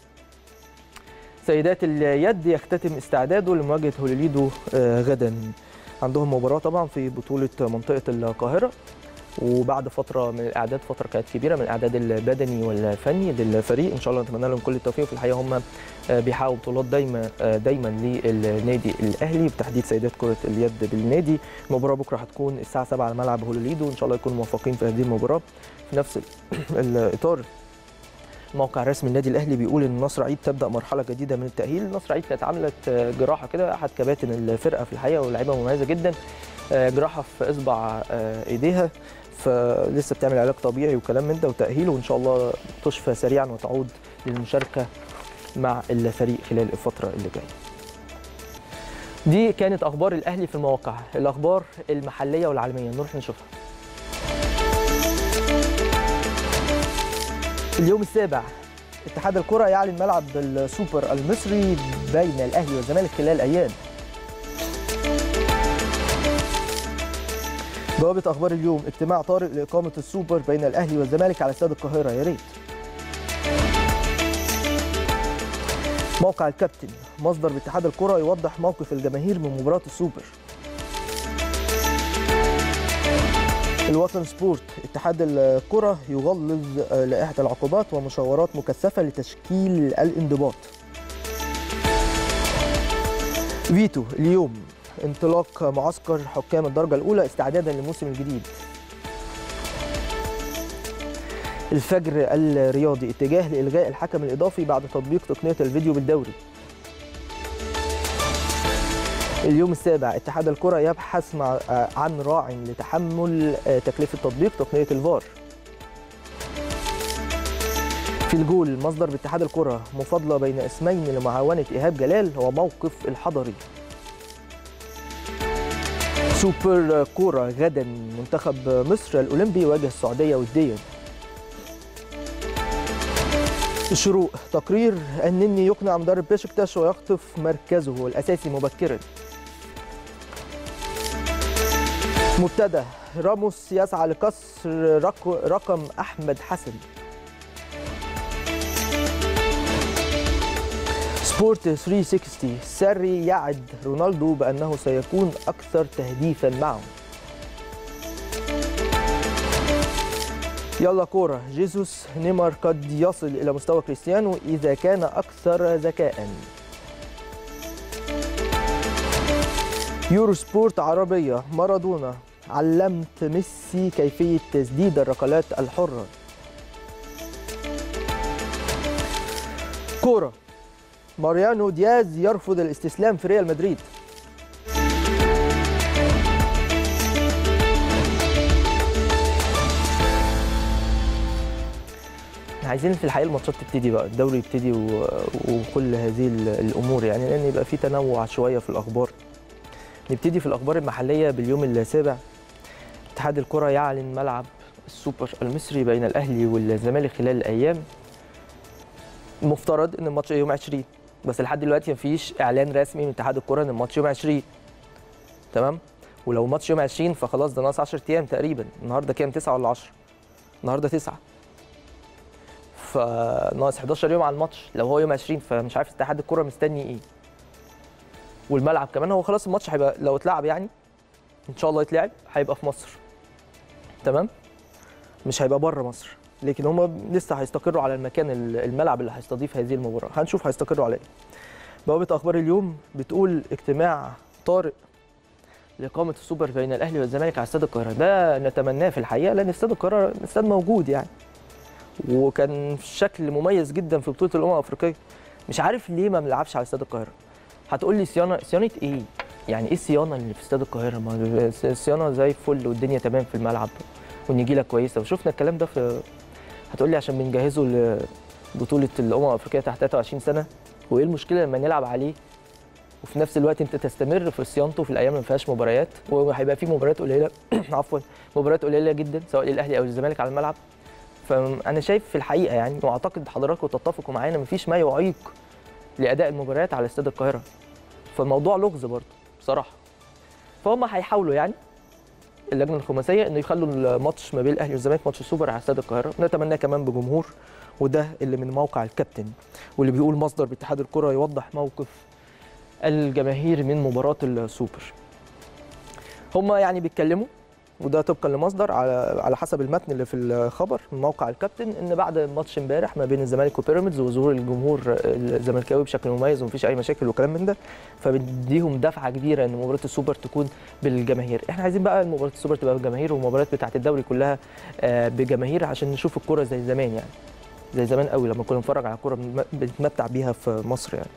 سيدات اليد يختتم استعداده لمواجهه هوليليدو غدا. عندهم مباراه طبعا في بطوله منطقه القاهره، وبعد فتره من الاعداد، فتره كانت كبيره من الاعداد البدني والفني للفريق. ان شاء الله نتمنى لهم كل التوفيق. في الحقيقه هم بيحققوا بطولات دايما دايما للنادي الاهلي، بتحديد سيدات كره اليد بالنادي. المباراه بكره هتكون الساعه سبعة على ملعب هوليليدو، وان شاء الله يكونوا موفقين في هذه المباراه. في نفس الاطار موقع رسمي النادي الاهلي بيقول ان نصر عيد تبدا مرحله جديده من التاهيل. نصر عيد كانت عملت جراحه كده، احد كباتن الفرقه في الحقيقه، ولاعيبه مميزه جدا، جراحه في اصبع ايديها، فلسه بتعمل علاج طبيعي وكلام من ده وتاهيل، وان شاء الله تشفى سريعا وتعود للمشاركه مع الفريق خلال الفتره اللي جايه. دي كانت اخبار الاهلي في المواقع. الاخبار المحليه والعالميه نروح نشوفها. اليوم السابع، اتحاد الكره يعلن ملعب السوبر المصري بين الاهلي والزمالك خلال ايام. بوابه اخبار اليوم، اجتماع طارئ لاقامه السوبر بين الاهلي والزمالك على استاد القاهره، يا ريت. موقع الكابتن، مصدر باتحاد الكره يوضح موقف الجماهير من مباراه السوبر. الوطن سبورت، اتحاد الكره يغلظ لائحه العقوبات ومشاورات مكثفه لتشكيل الانضباط. فيتو اليوم، انطلاق معسكر حكام الدرجه الاولى استعدادا للموسم الجديد. الفجر الرياضي، اتجاه لالغاء الحكم الاضافي بعد تطبيق تقنيه الفيديو بالدوري. اليوم السابع، اتحاد الكرة يبحث مع عن راع لتحمل تكلفة تطبيق تقنية الفار. في الجول، مصدر باتحاد الكرة، مفاضلة بين اسمين لمعاونة إيهاب جلال وموقف الحضري. سوبر كورة غدا، منتخب مصر الأولمبي يواجه السعودية وديا. الشروق، تقرير النني يقنع مدرب بيشكتاش ويخطف مركزه الأساسي مبكرا. مبتدأ، راموس يسعى لكسر رقم أحمد حسن. سبورت ثلاثمائة وستين، ساري يعد رونالدو بأنه سيكون أكثر تهديفا معه. يلا كورة، جيسوس، نيمار قد يصل إلى مستوى كريستيانو إذا كان أكثر ذكاء. يورو سبورت عربية، مارادونا، علمت ميسي كيفية تسديد الركلات الحرة. كورة، ماريانو دياز يرفض الاستسلام في ريال مدريد. عايزين في الحقيقه الماتشات تبتدي بقى، الدوري يبتدي وكل هذه الامور، يعني لان يبقى في تنوع شويه في الاخبار. نبتدي في الاخبار المحليه باليوم السابع. اتحاد الكره يعلن ملعب السوبر المصري بين الاهلي والزمالك خلال الايام. المفترض ان الماتش يوم عشرين، بس لحد دلوقتي مفيش اعلان رسمي من اتحاد الكره ان الماتش يوم عشرين. تمام؟ ولو الماتش يوم عشرين فخلاص ده ناقص عشرة ايام تقريبا. النهارده كام، تسعة ولا عشرة؟ النهارده تسعة. فناقص حداشر يوم على الماتش. لو هو يوم عشرين فمش عارف اتحاد الكره مستني ايه. والملعب كمان، هو خلاص الماتش هيبقى لو اتلعب يعني ان شاء الله يتلعب هيبقى في مصر. تمام؟ مش هيبقى بره مصر، لكن هم لسه هيستقروا على المكان، الملعب اللي هيستضيف هذه المباراه. هنشوف هيستقروا على ايه. بوابه اخبار اليوم بتقول اجتماع طارئ لاقامه السوبر بين الاهلي والزمالك على استاد القاهره. ده نتمناه في الحقيقه، لان استاد القاهره استاد موجود يعني، وكان شكل مميز جدا في بطوله الامم الافريقيه. مش عارف ليه ما بنلعبش على استاد القاهره. هتقول لي صيانه، صيانه ايه؟ يعني ايه الصيانه اللي في استاد القاهره؟ ما الصيانه زي الفل والدنيا تمام في الملعب والنجيله كويسه، وشفنا الكلام ده في. هتقول لي عشان بنجهزه لبطوله الامم الافريقيه تحت ثلاثة وعشرين سنه، وايه المشكله لما نلعب عليه وفي نفس الوقت انت تستمر في صيانته في الايام اللي ما فيهاش مباريات، وهيبقى في مباريات قليله عفوا مباريات قليله جدا سواء للاهلي او للزمالك على الملعب. فانا شايف في الحقيقه يعني، واعتقد حضراتكم تتفقوا معانا، مفيش ما يعيق لاداء المباريات على استاد القاهره. فالموضوع لغز برضه بصراحه. فهم هيحاولوا يعني اللجنه الخماسيه انه يخلوا الماتش ما بين الاهلي والزمالك ماتش السوبر على استاد القاهره، نتمناه كمان بجمهور، وده اللي من موقع الكابتن واللي بيقول مصدر باتحاد الكره يوضح موقف الجماهير من مباراه السوبر. هم يعني بيتكلموا، وده طبقا لمصدر على على حسب المتن اللي في الخبر من موقع الكابتن، ان بعد ماتش امبارح ما بين الزمالك وبيراميدز وظهور الجمهور الزملكاوي بشكل مميز ومفيش اي مشاكل وكلام من ده، فبيديهم دفعه كبيره ان مباراه السوبر تكون بالجماهير. احنا عايزين بقى مباراه السوبر تبقى بالجماهير والمباريات بتاعه الدوري كلها بجماهير عشان نشوف الكوره زي زمان، يعني زي زمان قوي لما كنا نتفرج على الكوره بنتمتع بيها في مصر يعني.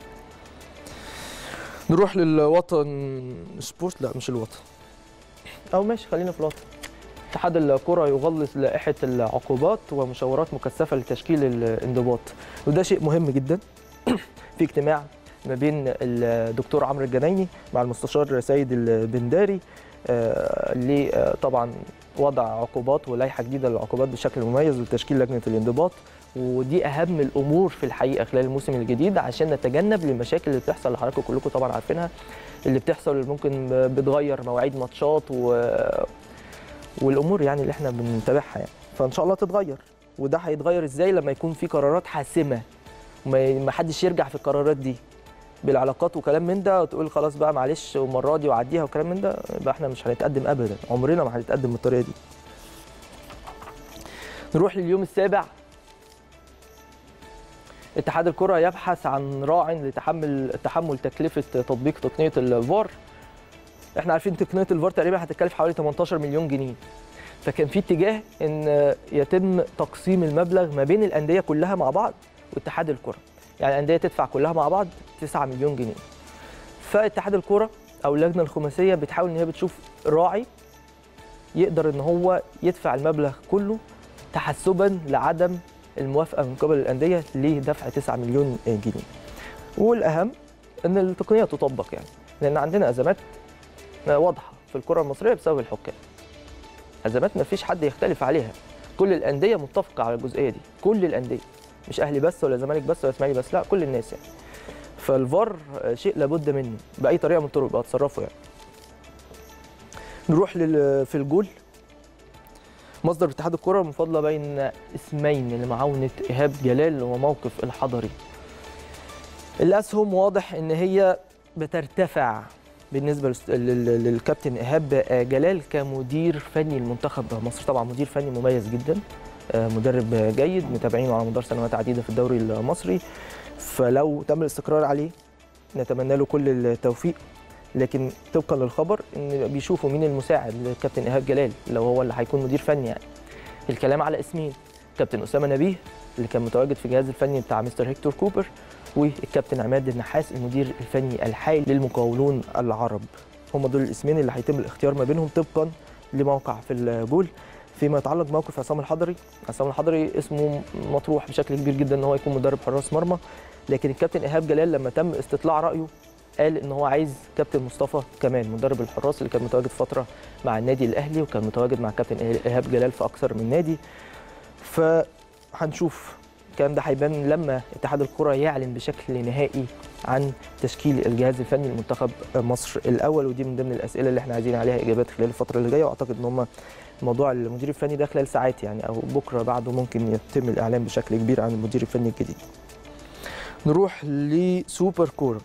نروح للوطن سبورت، لا مش الوطن، او ماشي خلينا في الوطن. اتحاد الكرة يغلظ لائحة العقوبات ومشاورات مكثفة لتشكيل الانضباط، وده شيء مهم جدا. في اجتماع ما بين الدكتور عمرو الجنايني مع المستشار سيد البنداري اللي طبعا وضع عقوبات ولائحة جديدة للعقوبات بشكل مميز وتشكيل لجنة الانضباط، ودي أهم الأمور في الحقيقة خلال الموسم الجديد عشان نتجنب المشاكل اللي بتحصل اللي حضراتكم كلكم طبعا عارفينها، اللي بتحصل اللي ممكن بتغير مواعيد ماتشات و والامور يعني اللي احنا بنتابعها يعني، فان شاء الله تتغير. وده هيتغير ازاي؟ لما يكون في قرارات حاسمه وما حدش يرجع في القرارات دي بالعلاقات وكلام من ده وتقول خلاص بقى معلش والمره دي وعديها وكلام من ده، يبقى احنا مش هنتقدم ابدا، عمرنا ما هنتقدم بالطريقه دي. نروح لليوم السابع. اتحاد الكره يبحث عن راع لتحمل تحمل تكلفه تطبيق تقنيه الفار. احنا عارفين تقنيه الفار تقريبا هتكلف حوالي ثمانية عشر مليون جنيه، فكان في اتجاه ان يتم تقسيم المبلغ ما بين الانديه كلها مع بعض واتحاد الكره، يعني الانديه تدفع كلها مع بعض تسعة مليون جنيه. فاتحاد الكره او اللجنه الخماسيه بتحاول ان هي بتشوف راعي يقدر ان هو يدفع المبلغ كله تحسبا لعدم الموافقه من قبل الانديه لدفع تسعة مليون جنيه. والاهم ان التقنيه تطبق يعني، لان عندنا ازمات واضحه في الكره المصريه بسبب الحكام. ازمات ما فيش حد يختلف عليها، كل الانديه متفقه على الجزئيه دي، كل الانديه مش اهلي بس ولا زمالك بس ولا اسماعيلي بس، لا كل الناس يعني. فالفار شيء لابد منه باي طريقه من الطرق بقى تصرفوا يعني. نروح لل في الجول. مصدر اتحاد الكره المفاضله بين اسمين لمعاونه ايهاب جلال وموقف الحضري. الاسهم واضح ان هي بترتفع بالنسبه للكابتن ايهاب جلال كمدير فني لمنتخب مصر، طبعا مدير فني مميز جدا، مدرب جيد متابعينه على مدار سنوات عديده في الدوري المصري، فلو تم الاستقرار عليه نتمنى له كل التوفيق. لكن طبقا للخبر ان بيشوفوا مين المساعد للكابتن ايهاب جلال لو هو اللي هيكون مدير فني يعني. الكلام على اسمين، كابتن اسامه نبيه اللي كان متواجد في الجهاز الفني بتاع مستر هيكتور كوبر، والكابتن عماد النحاس المدير الفني الحالي للمقاولون العرب. هم دول الاسمين اللي هيتم الاختيار ما بينهم طبقا لموقع في الجول. فيما يتعلق بموقف عصام الحضري، عصام الحضري اسمه مطروح بشكل كبير جدا ان هو يكون مدرب حراس مرمى، لكن الكابتن ايهاب جلال لما تم استطلاع رايه قال ان هو عايز كابتن مصطفى كمان مدرب الحراس اللي كان متواجد فتره مع النادي الاهلي وكان متواجد مع كابتن ايهاب جلال في اكثر من نادي. فهنشوف الكلام ده هيبان لما اتحاد الكره يعلن بشكل نهائي عن تشكيل الجهاز الفني لمنتخب مصر الاول، ودي من ضمن الاسئله اللي احنا عايزين عليها اجابات خلال الفتره اللي جايه، واعتقد ان هم موضوع المدير الفني ده خلال ساعات يعني او بكره بعده ممكن يتم الاعلان بشكل كبير عن المدير الفني الجديد. نروح لسوبر كوره.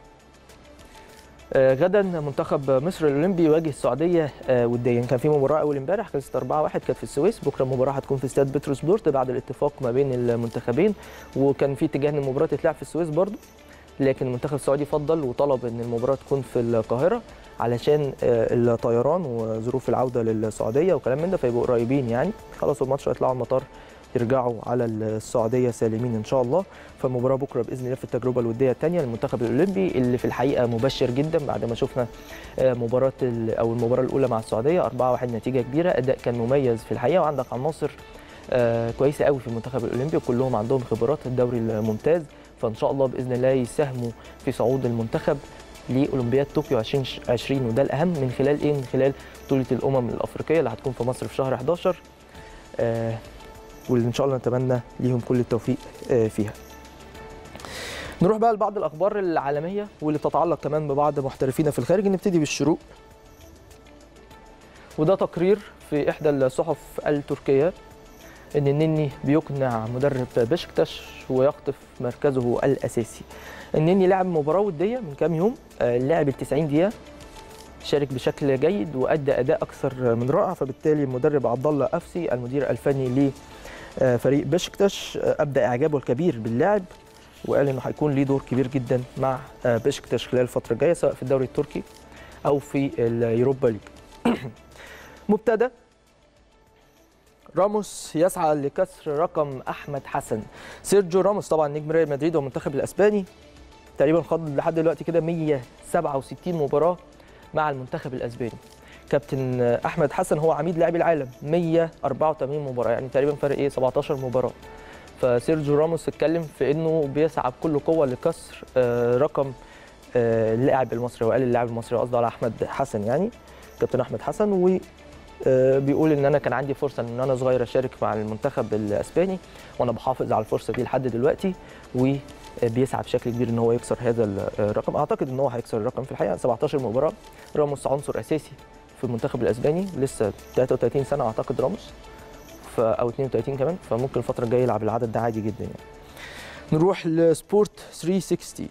آه غدا منتخب مصر الاولمبي يواجه السعوديه آه وديا. كان في مباراه اول امبارح كانت أربعة واحد كانت في السويس، بكره المباراه هتكون في استاد بتروسبورت بعد الاتفاق ما بين المنتخبين، وكان في اتجاه ان المباراه تتلعب في السويس برضو، لكن المنتخب السعودي فضل وطلب ان المباراه تكون في القاهره علشان آه الطيران وظروف العوده للسعوديه وكلام من ده فيبقوا قريبين يعني. خلاص الماتش هيطلعوا المطار يرجعوا على السعوديه سالمين ان شاء الله. فالمباراه بكره باذن الله في التجربه الوديه الثانيه للمنتخب الاولمبي اللي في الحقيقه مبشر جدا بعد ما شفنا مباراه او المباراه الاولى مع السعوديه أربعة واحد نتيجه كبيره، اداء كان مميز في الحقيقه، وعندك عناصر كويسه قوي في المنتخب الاولمبي وكلهم عندهم خبرات الدوري الممتاز، فان شاء الله باذن الله يساهموا في صعود المنتخب لاولمبياد طوكيو ألفين وعشرين، وده الاهم من خلال ايه؟ من خلال بطوله الامم الافريقيه اللي هتكون في مصر في شهر أحد عشر، آه واللي ان شاء الله نتمنى ليهم كل التوفيق آه فيها. نروح بقى لبعض الاخبار العالميه واللي تتعلق كمان ببعض محترفين في الخارج. نبتدي بالشروق. وده تقرير في احدى الصحف التركيه ان النني بيقنع مدرب بشكتاش ويخطف مركزه الاساسي. النني لعب مباراه وديه من كام يوم، لعب ال تسعين دقيقه، شارك بشكل جيد وادى اداء اكثر من رائع، فبالتالي المدرب عبد الله افسي المدير الفني لفريق بشكتاش ابدى اعجابه الكبير باللاعب، وقال انه هيكون ليه دور كبير جدا مع بشكتاش خلال الفتره الجايه سواء في الدوري التركي او في اليوروبا ليج. مبتدأ راموس يسعى لكسر رقم احمد حسن. سيرجيو راموس طبعا نجم ريال مدريد والمنتخب الاسباني تقريبا خاض لحد دلوقتي كده مية وسبعة وستين مباراه مع المنتخب الاسباني. كابتن احمد حسن هو عميد لاعبي العالم، مية وأربعة وثمانين مباراه، يعني تقريبا فرق ايه سبعتاشر مباراه. فسيرجيو راموس اتكلم في انه بيسعى بكل قوه لكسر رقم اللاعب المصري، وقال اللاعب المصري قصده على احمد حسن، يعني كابتن احمد حسن، و بيقول ان انا كان عندي فرصه ان انا صغير اشارك مع المنتخب الاسباني وانا بحافظ على الفرصه دي لحد دلوقتي، وبيسعى بشكل كبير ان هو يكسر هذا الرقم. اعتقد ان هو هيكسر الرقم في الحقيقه، سبعتاشر مباراه. راموس عنصر اساسي في المنتخب الاسباني، لسه ثلاثة وثلاثين سنه اعتقد راموس، او اثنين وثلاثين كمان، فممكن الفتره الجايه يلعب العدد ده عادي جدا يعني. نروح لسبورت ثلاثمية وستين.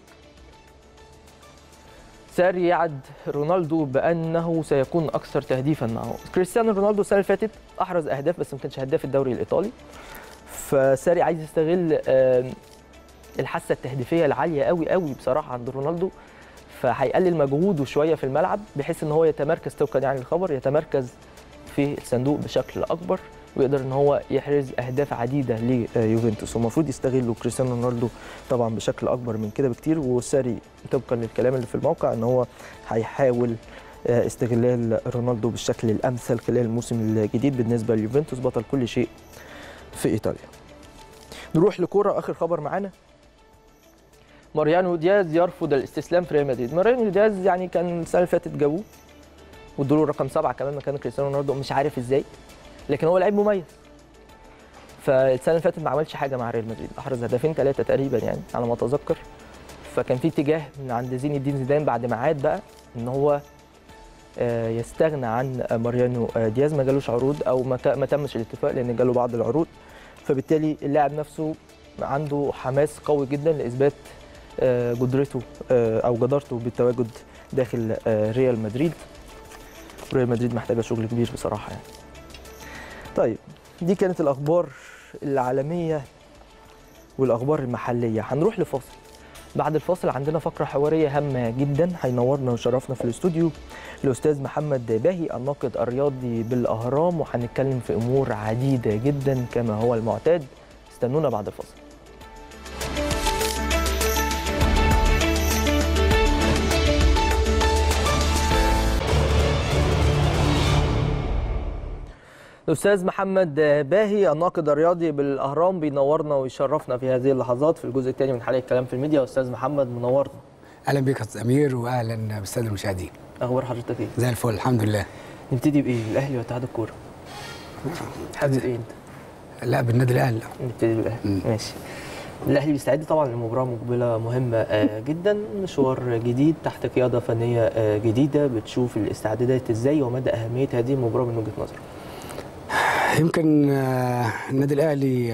ساري يعد رونالدو بانه سيكون اكثر تهديفا معه. كريستيانو رونالدو السنه اللي فاتت احرز اهداف بس ما كانش هداف الدوري الايطالي، فساري عايز يستغل الحاسه التهديفيه العاليه قوي قوي بصراحه عند رونالدو، فهيقلل مجهوده شويه في الملعب بحيث ان هو يتمركز طبقا يعني الخبر يتمركز في الصندوق بشكل اكبر ويقدر ان هو يحرز اهداف عديده ليوفنتوس، والمفروض يستغلوا كريستيانو رونالدو طبعا بشكل اكبر من كده بكتير. وساري طبقا للكلام اللي في الموقع ان هو هيحاول استغلال رونالدو بالشكل الامثل خلال الموسم الجديد بالنسبه ليوفنتوس بطل كل شيء في ايطاليا. نروح لكوره، اخر خبر معانا. ماريانو دياز يرفض الاستسلام في ريال مدريد. ماريانو دياز يعني كان السنه اللي فاتت جابوه وادوا له رقم سبعه كمان مكان كريستيانو رونالدو، مش عارف ازاي، لكن هو لعيب مميز. فالسنه اللي فاتت ما عملش حاجه مع ريال مدريد، احرز هدفين ثلاثه تقريبا يعني على ما اتذكر. فكان في اتجاه من عند زين الدين زيدان بعد ما عاد بقى ان هو يستغنى عن ماريانو دياز، ما جالوش عروض او ما تمش الاتفاق لان جاله بعض العروض، فبالتالي اللاعب نفسه عنده حماس قوي جدا لاثبات قدرته او جدارته بالتواجد داخل ريال مدريد. ريال مدريد محتاجه شغل كبير بصراحه يعني. طيب دي كانت الاخبار العالميه والاخبار المحليه. هنروح لفاصل، بعد الفاصل عندنا فقره حواريه هامه جدا هينورنا ويشرفنا في الاستوديو الاستاذ محمد باهي الناقد الرياضي بالاهرام، وهنتكلم في امور عديده جدا كما هو المعتاد. استنونا بعد الفاصل. الأستاذ محمد باهي الناقد الرياضي بالأهرام بينورنا ويشرفنا في هذه اللحظات في الجزء الثاني من حلقة كلام في الميديا. أستاذ محمد منورنا. أهلا بك يا أستاذ أمير وأهلا بالسادة المشاهدين. أخبار حضرتك إيه؟ زي الفل الحمد لله. نبتدي بإيه؟ الأهلي واتحاد الكورة. حابب إيه أنت؟ لا بالنادي الأهلي. نبتدي بالأهلي ماشي. الأهلي بيستعد طبعا لمباراة مقبلة مهمة جدا، مشوار جديد تحت قيادة فنية جديدة، بتشوف الاستعدادات إزاي ومدى أهمية هذه المباراة من وجهة نظرك؟ يمكن النادي الاهلي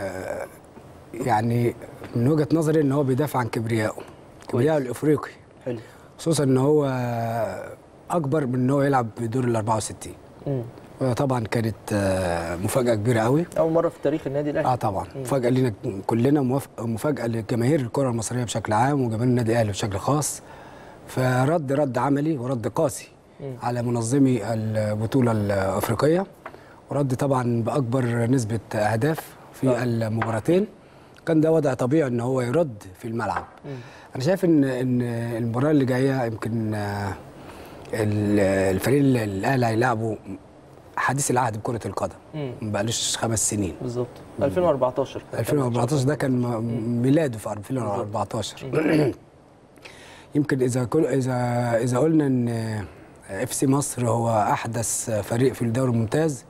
يعني من وجهه نظري ان هو بيدافع عن كبريائه كبريائه الافريقي. حلو. خصوصا ان هو اكبر من ان هو يلعب بدور ال أربعة وستين. امم طبعا كانت مفاجاه كبيره قوي، اول مره في تاريخ النادي الاهلي. اه طبعا مفاجاه لينا كلنا، مفاجاه لجماهير الكره المصريه بشكل عام وجماهير النادي الاهلي بشكل خاص. فرد رد عملي ورد قاسي مم. على منظمي البطوله الافريقيه، ورد طبعا باكبر نسبه اهداف في طبعا. المباراتين. كان ده وضع طبيعي ان هو يرد في الملعب. مم. انا شايف ان ان المباراه اللي جايه يمكن الفريق الاهلي هيلاعبه حديث العهد بكره القدم، ما بقالوش خمس سنين بالظبط. ألفين وأربعتاشر ألفين وأربعتاشر ده كان ميلاده في ألفين وأربعتاشر. يمكن اذا كل اذا اذا قلنا ان اف سي مصر هو احدث فريق في الدوري الممتاز،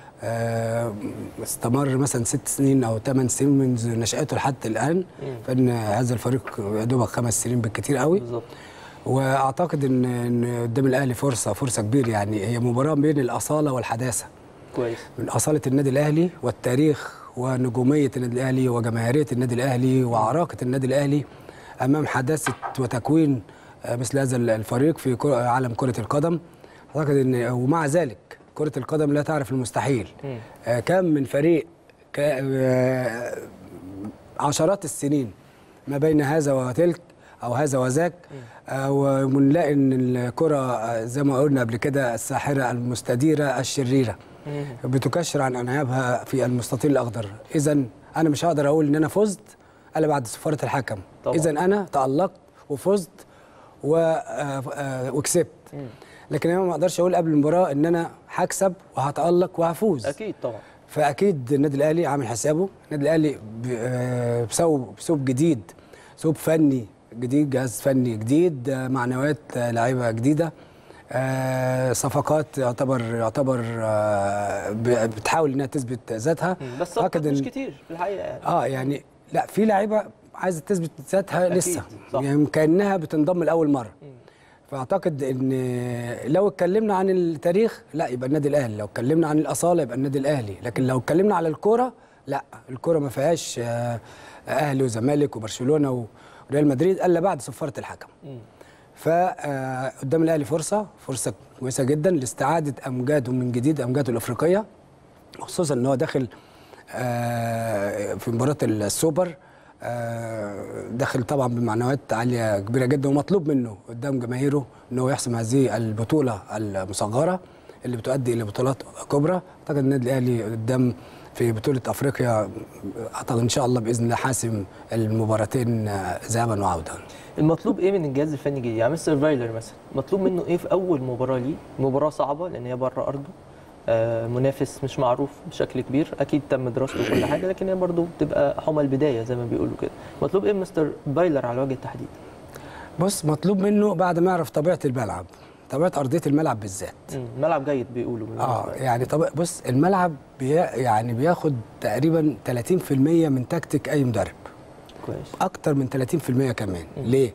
استمر مثلا ست سنين او ثمان سنين منذ نشأته لحد الان، فان هذا الفريق يا دوبك خمس سنين بالكثير قوي. بالظبط. واعتقد ان ان قدام الاهلي فرصه فرصه كبيره، يعني هي مباراه بين الاصاله والحداثه. كويس. من اصاله النادي الاهلي والتاريخ ونجوميه النادي الاهلي وجماهيريه النادي الاهلي وعراقه النادي الاهلي امام حداثه وتكوين مثل هذا الفريق في عالم كره القدم. اعتقد ان ومع ذلك كره القدم لا تعرف المستحيل. م. كم من فريق عشرات السنين ما بين هذا وتلك او هذا وذاك، ونلاقي ان الكره زي ما قلنا قبل كده الساحره المستديره الشريره بتكشر عن انيابها في المستطيل الاخضر. اذا انا مش هقدر اقول ان انا فزت الا بعد صفاره الحكم. اذا انا تالقت وفزت وكسبت، لكن انا ما اقدرش اقول قبل المباراه ان انا هكسب وهتالق وهفوز. اكيد طبعا. فاكيد النادي الاهلي عامل حسابه. النادي الاهلي بسبب بسبب جديد، اسلوب فني جديد، جهاز فني جديد، معنويات لعيبه جديده، صفقات يعتبر يعتبر بتحاول انها تثبت ذاتها. بس صفقات مش كتير في الحقيقه يعني. اه يعني لا، في لعيبه عايزه تثبت ذاتها لسه، يعني كانها بتنضم لاول مره. فاعتقد ان لو اتكلمنا عن التاريخ لا يبقى النادي الاهلي، لو اتكلمنا عن الاصاله يبقى النادي الاهلي، لكن لو اتكلمنا على الكوره لا، الكوره ما فيهاش اهلي وزمالك وبرشلونه وريال مدريد الا بعد صفاره الحكم. فقدام الاهلي فرصه فرصه كويسه جدا لاستعاده امجاده من جديد، امجاده الافريقيه، خصوصا ان هو داخل في مباراه السوبر، داخل طبعا بمعنويات عاليه كبيره جدا، ومطلوب منه قدام جماهيره ان هو يحسم هذه البطوله المصغره اللي بتؤدي الى بطولات كبرى. اعتقد النادي الاهلي قدام في بطوله افريقيا، اعتقد ان شاء الله باذن الله حاسم المباراتين ذهابا وعوده. المطلوب ايه من الجهاز الفني الجديد؟ يعني مستر فايلر مثلا مطلوب منه ايه في اول مباراه ليه؟ مباراه صعبه لان هي بره ارضه، آه منافس مش معروف بشكل كبير، اكيد تم دراسته وكل حاجه، لكن هي برضه بتبقى حمى البدايه زي ما بيقولوا كده. مطلوب ايه من مستر فايلر على وجه التحديد؟ بص، مطلوب منه بعد ما يعرف طبيعه الملعب، طبيعه ارضيه الملعب بالذات. الملعب جيد بيقولوا. اه يعني طب بص، الملعب بي يعني بياخد تقريبا ثلاثين في المية من تكتيك اي مدرب. كويس. اكتر من ثلاثين في المية كمان. م. ليه؟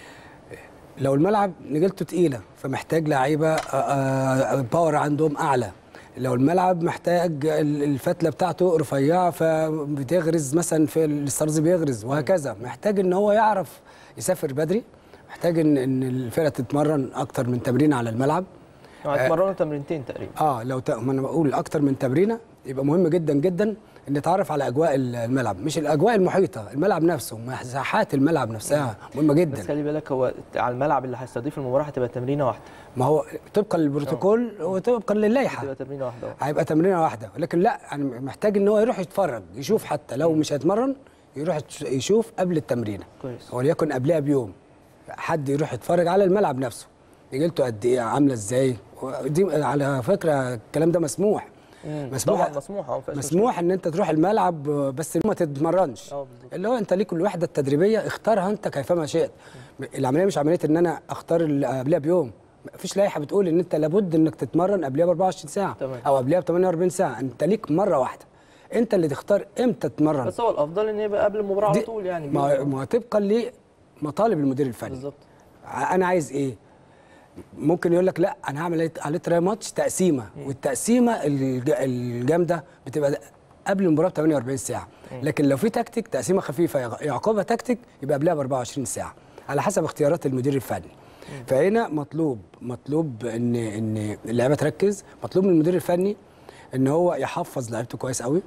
لو الملعب نجيلته تقيله فمحتاج لعيبه باور عندهم اعلى. لو الملعب محتاج الفتله بتاعته رفيعه فبتغرز مثلا في الاسترز بيغرز وهكذا. محتاج ان هو يعرف يسافر بدري، محتاج ان ان الفرقه تتمرن اكتر من تمرين على الملعب. هتمرنوا آه تمرينتين تقريبا. اه لو ت... ما انا بقول اكتر من تمرينه، يبقى مهم جدا جدا ان نتعرف على اجواء الملعب، مش الاجواء المحيطه، الملعب نفسه، مساحات الملعب نفسها مهمه جدا. بس خلي بالك هو على الملعب اللي هيستضيف المباراه هتبقى تمرينه واحده. ما هو طبقا للبروتوكول وطبقا للائحه هتبقى تمرينه واحده. هيبقى تمرينه واحده، لكن لا يعني محتاج ان هو يروح يتفرج يشوف، حتى لو مش هيتمرن يروح يشوف قبل التمرينه. كويس. وليكن قبلها بيوم حد يروح يتفرج على الملعب نفسه، نجيلته قد ايه، عامله ازاي. ودي على فكره الكلام ده مسموح. مسموح طبعا مسموح مسموح ان انت تروح الملعب بس ما تتمرنش. اللي هو انت ليك الوحده التدريبيه اختارها انت كيفما شئت. العمليه مش عمليه ان انا اختار اللي قبلها بيوم. مفيش لائحه بتقول ان انت لابد انك تتمرن قبلها ب أربعة وعشرين ساعه. تمام. او قبلها ب ثمانية وأربعين ساعه. انت ليك مره واحده، انت اللي تختار امتى تتمرن. بس هو الافضل ان يبقى قبل المباراه على طول يعني. ما, ما طبقا لمطالب المدير الفني. بالظبط. انا عايز ايه؟ ممكن يقول لك لا انا هعمل عليه تراي ماتش تقسيمه، م. والتقسيمه الجامده بتبقى قبل المباراه ب ثمانية وأربعين ساعه. م. لكن لو في تكتيك تقسيمه خفيفه يعقبها تكتيك يبقى قبلها ب أربعة وعشرين ساعه على حسب اختيارات المدير الفني. م. فهنا مطلوب مطلوب ان ان اللعيبه تركز، مطلوب من المدير الفني ان هو يحفظ لعيبته كويس قوي،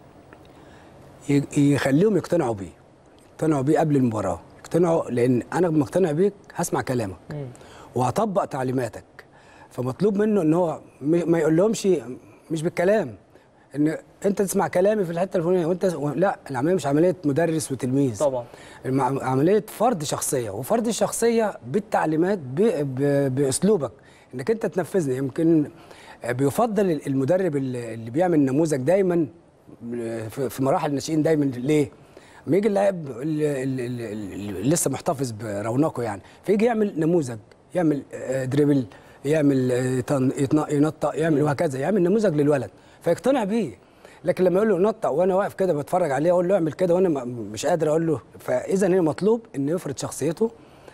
يخليهم يقتنعوا بيه يقتنعوا بيه قبل المباراه، يقتنعوا، لان انا مقتنع بيك هسمع كلامك م. وهطبق تعليماتك. فمطلوب منه ان هو ما يقولهمش مش بالكلام ان انت تسمع كلامي في الحته الفلانيه وانت لا، العمليه مش عمليه مدرس وتلميذ طبعا، عمليه فرض شخصيه، وفرض الشخصيه بالتعليمات باسلوبك انك انت تنفذني. يمكن بيفضل المدرب اللي بيعمل نموذج دايما في مراحل الناشئين. دايما ليه؟ لما يجي اللاعب اللي لسه محتفظ برونقه يعني، فيجي يعمل نموذج، يعمل دريبل، يعمل ينطق، يعمل وهكذا، يعمل نموذج للولد فيقتنع بيه. لكن لما يقول له نطق وانا واقف كده بتفرج عليه اقول له اعمل كده وانا مش قادر اقول له، فاذا هنا مطلوب انه يفرض شخصيته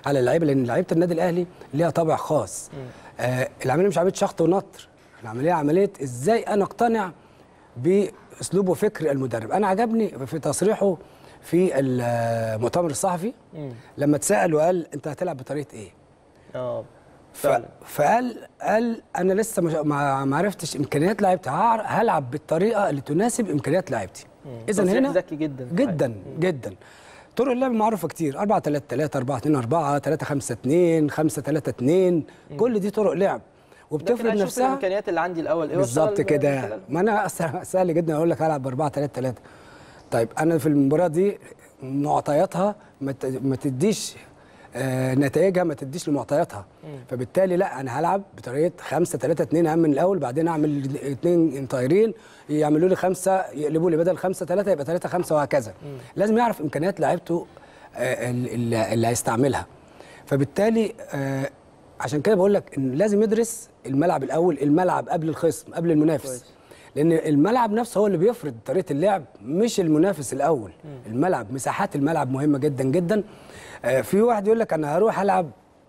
على اللعيبه، لان لعيبه النادي الاهلي ليها طابع خاص. آه العمليه مش عمليه شخط ونطر، العمليه عمليه ازاي انا اقتنع باسلوب وفكر المدرب. انا عجبني في تصريحه في المؤتمر الصحفي لما اتسال وقال انت هتلعب بطريقه ايه؟ اه فعلا. فقال قال انا لسه ما ما عرفتش امكانيات لعيبتي، هلعب بالطريقه اللي تناسب امكانيات لعيبتي. اذا هنا ذكي جدا جدا مم. جدا. طرق اللعب معروفه كتير، أربعة ثلاثة ثلاثة، أربعة اثنين أربعة، ثلاثة خمسة اثنين، خمسة ثلاثة اثنين، كل دي طرق لعب وبتفرض نفسها. الامكانيات اللي عندي الاول ايه بالظبط كده. ما انا سهل جدا اقول لك هلعب ب أربعة ثلاثة ثلاثة. طيب انا في المباراه دي معطياتها ما تديش آه نتائجها، ما تديش لمعطياتها، فبالتالي لا انا هلعب بطريقه خمسة ثلاثة اثنين اهم من الاول، بعدين اعمل اثنين طايرين يعملوا لي خمسه، يقلبوا لي بدل خمسة ثلاثة يبقى ثلاثة خمسة وهكذا. مم. لازم يعرف امكانيات لعيبته آه اللي, اللي هيستعملها. فبالتالي آه عشان كده بقول لك ان لازم يدرس الملعب الاول، الملعب قبل الخصم قبل المنافس. كويس. لان الملعب نفسه هو اللي بيفرض طريقه اللعب مش المنافس الاول. مم. الملعب، مساحات الملعب مهمه جدا جدا. آه في واحد يقول لك انا هروح العب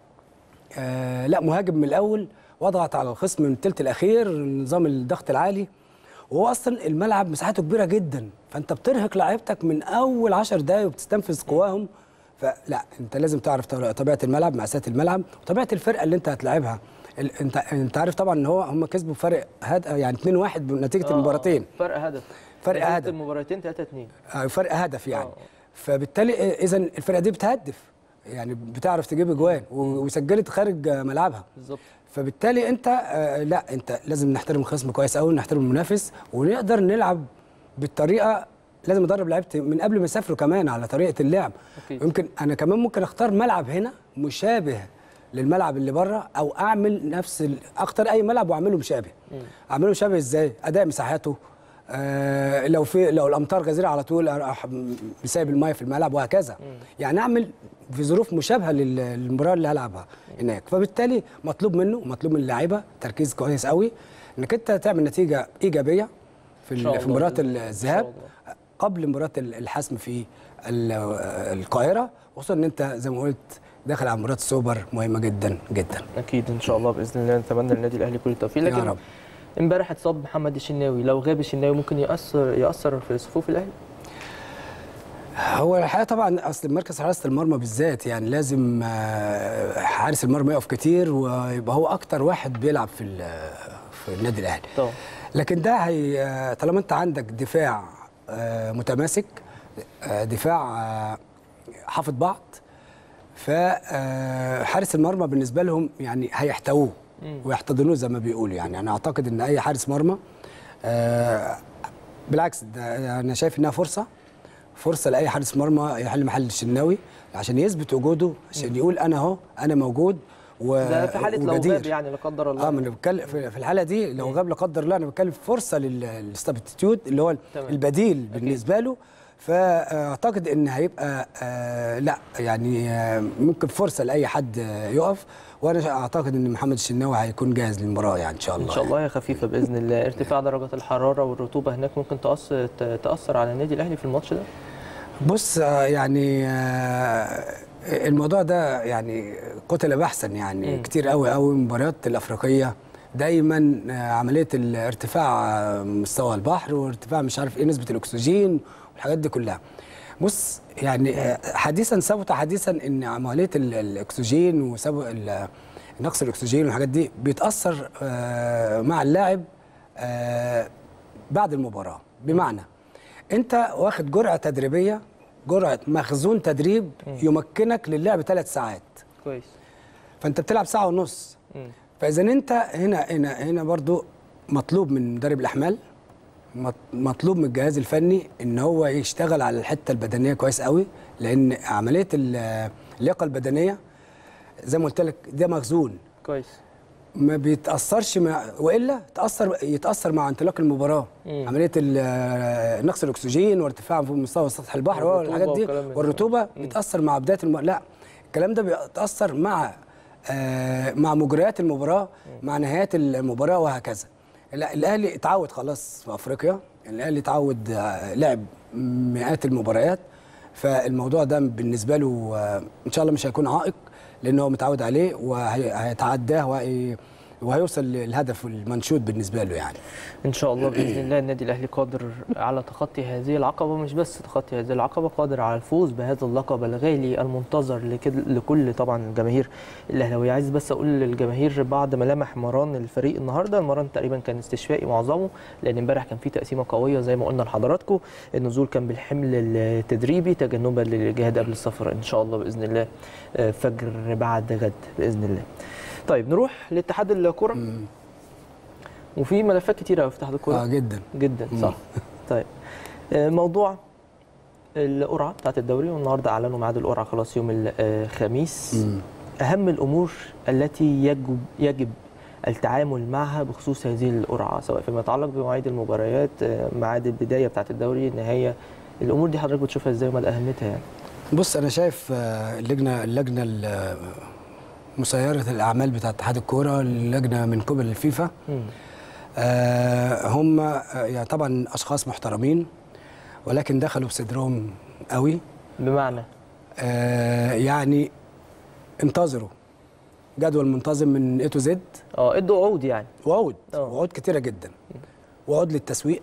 آه لا مهاجم من الاول واضغط على الخصم من الثلث الاخير، نظام الضغط العالي، وهو اصلا الملعب مساحته كبيره جدا، فانت بترهق لعيبتك من اول عشر دقايق وبتستنفذ قواهم. فلا انت لازم تعرف طبيعه الملعب، مقاسات الملعب، وطبيعه الفرقه اللي انت هتلاعبها. انت انت عارف طبعا ان هو هم كسبوا فرق هدف، يعني اتنين واحد بنتيجه المباراتين. فرق هدف. فرق هدف. المباراتين ثلاثة اثنين. آه فرق هدف يعني. أوه. فبالتالي اذا الفرقه دي بتهدف، يعني بتعرف تجيب اجوان وسجلت خارج ملعبها. بالظبط. فبالتالي انت آه لا انت لازم نحترم الخصم كويس قوي، نحترم المنافس، ونقدر نلعب بالطريقه. لازم ادرب لعيبتي من قبل ما يسافروا كمان على طريقه اللعب. أكيد. يمكن انا كمان ممكن اختار ملعب هنا مشابه للملعب اللي بره، او اعمل نفس ال... اختار اي ملعب واعمله مشابه. مم. اعمله مشابه ازاي؟ اداء مساحاته، آه لو في لو الامطار غزيره على طول اروح بسايب المايه في الملعب وهكذا. مم. يعني اعمل في ظروف مشابهه للمباراه اللي هلعبها هناك. فبالتالي مطلوب منه ومطلوب من اللعيبه تركيز كويس قوي انك انت تعمل نتيجه ايجابيه في في مباراه الذهاب قبل مباراه الحسم في القاهره، خصوصا ان انت زي ما قلت داخل على مباراه السوبر مهمه جدا جدا. اكيد ان شاء الله باذن الله، نتمنى للنادي الاهلي كل التوفيق. لكن يا رب. امبارح اتصاب محمد الشناوي، لو غاب الشناوي ممكن ياثر ياثر في صفوف الاهلي؟ هو الحقيقه طبعا اصل مركز حراسه المرمى بالذات يعني لازم حارس المرمى يقف كتير ويبقى هو اكتر واحد بيلعب في في النادي الاهلي. طبعا. لكن ده هي طالما انت عندك دفاع متماسك، دفاع حافظ بعض، فحارس المرمى بالنسبه لهم يعني هيحتووه ويحتضنوه زي ما بيقولوا. يعني انا اعتقد ان اي حارس مرمى بالعكس ده انا شايف انها فرصه فرصه لاي حارس مرمى يحل محل الشناوي عشان يثبت وجوده، عشان يقول انا اهو انا موجود و ده في حاله لو غاب يعني لا قدر الله. اه ما انا بتكلم في الحاله دي لو غاب لا قدر الله، انا بتكلم فرصه للسبستيتيوت اللي هو تمام. البديل بالنسبه له. فاعتقد ان هيبقى آه لا يعني آه ممكن فرصه لاي حد آه يقف، وانا اعتقد ان محمد الشناوي هيكون جاهز للمباراه يعني ان شاء الله. ان شاء الله يا خفيفه باذن الله. ارتفاع درجه الحراره والرطوبه هناك ممكن تاثر تاثر على النادي الاهلي في الماتش ده؟ بص آه يعني آه الموضوع ده يعني قتل بحثا يعني م. كتير قوي قوي. المباريات الافريقيه دايما عمليه الارتفاع مستوى البحر وارتفاع مش عارف ايه نسبه الاكسجين والحاجات دي كلها. بص يعني حديثا ثبت حديثا ان عمليه الاكسجين وسبب نقص الاكسجين والحاجات دي بيتاثر مع اللاعب بعد المباراه. بمعنى انت واخد جرعه تدريبيه، جرعه مخزون تدريب يمكنك للعب ثلاث ساعات. كويس. فانت بتلعب ساعه ونص. فاذا انت هنا هنا هنا برضو مطلوب من مدرب الاحمال، مطلوب من الجهاز الفني ان هو يشتغل على الحته البدنيه كويس قوي، لان عمليه اللياقه البدنيه زي ما قلت لك ده مخزون كويس ما بيتاثرش مع والا تاثر يتاثر مع انطلاق المباراه. مم. عمليه نقص الاكسجين وارتفاع في مستوى سطح البحر والحاجات دي والرطوبه بتاثر مع بدايه المباراه. لا الكلام ده بيتاثر مع آه مع مجريات المباراه، مع نهايات المباراه وهكذا. لا الاهلي اتعود خلاص في افريقيا، الاهلي اتعود آه لعب مئات المباريات، فالموضوع ده بالنسبه له آه ان شاء الله مش هيكون عائق. لان هو متعود عليه وهيتعداه وهي وهيوصل للهدف المنشود بالنسبه له يعني. ان شاء الله باذن الله النادي الاهلي قادر على تخطي هذه العقبه، مش بس تخطي هذه العقبه، قادر على الفوز بهذا اللقب الغالي المنتظر لكل طبعا الجماهير الاهلاويه. عايز بس اقول للجماهير بعد ملامح مران الفريق النهارده، المران تقريبا كان استشفائي معظمه، لان امبارح كان في تقسيمه قويه زي ما قلنا لحضراتكم. النزول كان بالحمل التدريبي تجنبا للاجهاد قبل السفر ان شاء الله باذن الله فجر بعد غد باذن الله. طيب نروح لاتحاد الكرة. وفي ملفات كتيرة قوي في اتحاد الكرة. اه جدا جدا صح. طيب موضوع القرعة بتاعت الدوري، والنهارده اعلنوا ميعاد القرعة خلاص يوم الخميس. مم. اهم الامور التي يجب يجب التعامل معها بخصوص هذه القرعة، سواء فيما يتعلق بمواعيد المباريات، ميعاد البداية بتاعت الدوري، النهاية، الامور دي حضرتك بتشوفها ازاي ومدى اهميتها يعني؟ بص انا شايف اللجنة اللجنة مسيرة الأعمال بتاع اتحاد الكورة، اللجنة من قبل الفيفا. آه هم يعني طبعا أشخاص محترمين، ولكن دخلوا بصدرهم قوي. بمعنى؟ آه يعني انتظروا جدول منتظم من اي تو زد. اه ادوا وعود يعني. وعود وعود كتيرة جدا. وعود للتسويق،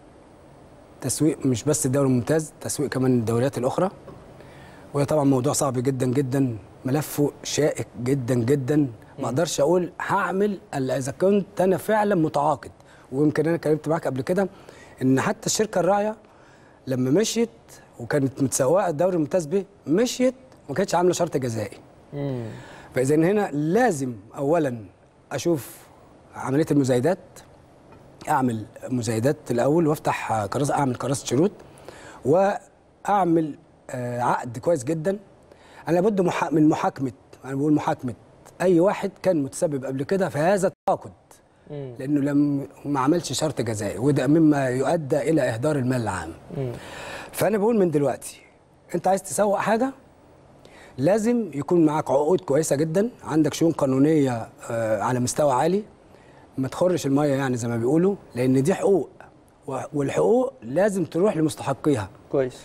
تسويق مش بس الدوري الممتاز، تسويق كمان الدوريات الأخرى. وهي طبعا موضوع صعب جدا جدا، ملفه شائك جدا جدا. ما اقدرش اقول هعمل الا اذا كنت انا فعلا متعاقد. ويمكن انا اتكلمت معاك قبل كده ان حتى الشركه الراعيه لما مشيت وكانت متسوقه الدوري الممتاز به، مشيت وما كانتش عامله شرط جزائي. فاذا هنا لازم اولا اشوف عمليه المزايدات، اعمل مزايدات الاول وافتح كراسه، اعمل كراسه شروط واعمل آه عقد كويس جدا. انا لابد محا... من محاكمه، انا بقول محاكمه اي واحد كان متسبب قبل كده في هذا التعاقد، لانه لم ما عملش شرط جزائي، وده مما يؤدى الى اهدار المال العام. مم. فانا بقول من دلوقتي انت عايز تسوق حاجه لازم يكون معاك عقود كويسه جدا، عندك شؤون قانونيه آه على مستوى عالي، ما تخرش الميه يعني زي ما بيقولوا، لان دي حقوق والحقوق لازم تروح لمستحقيها. كويس.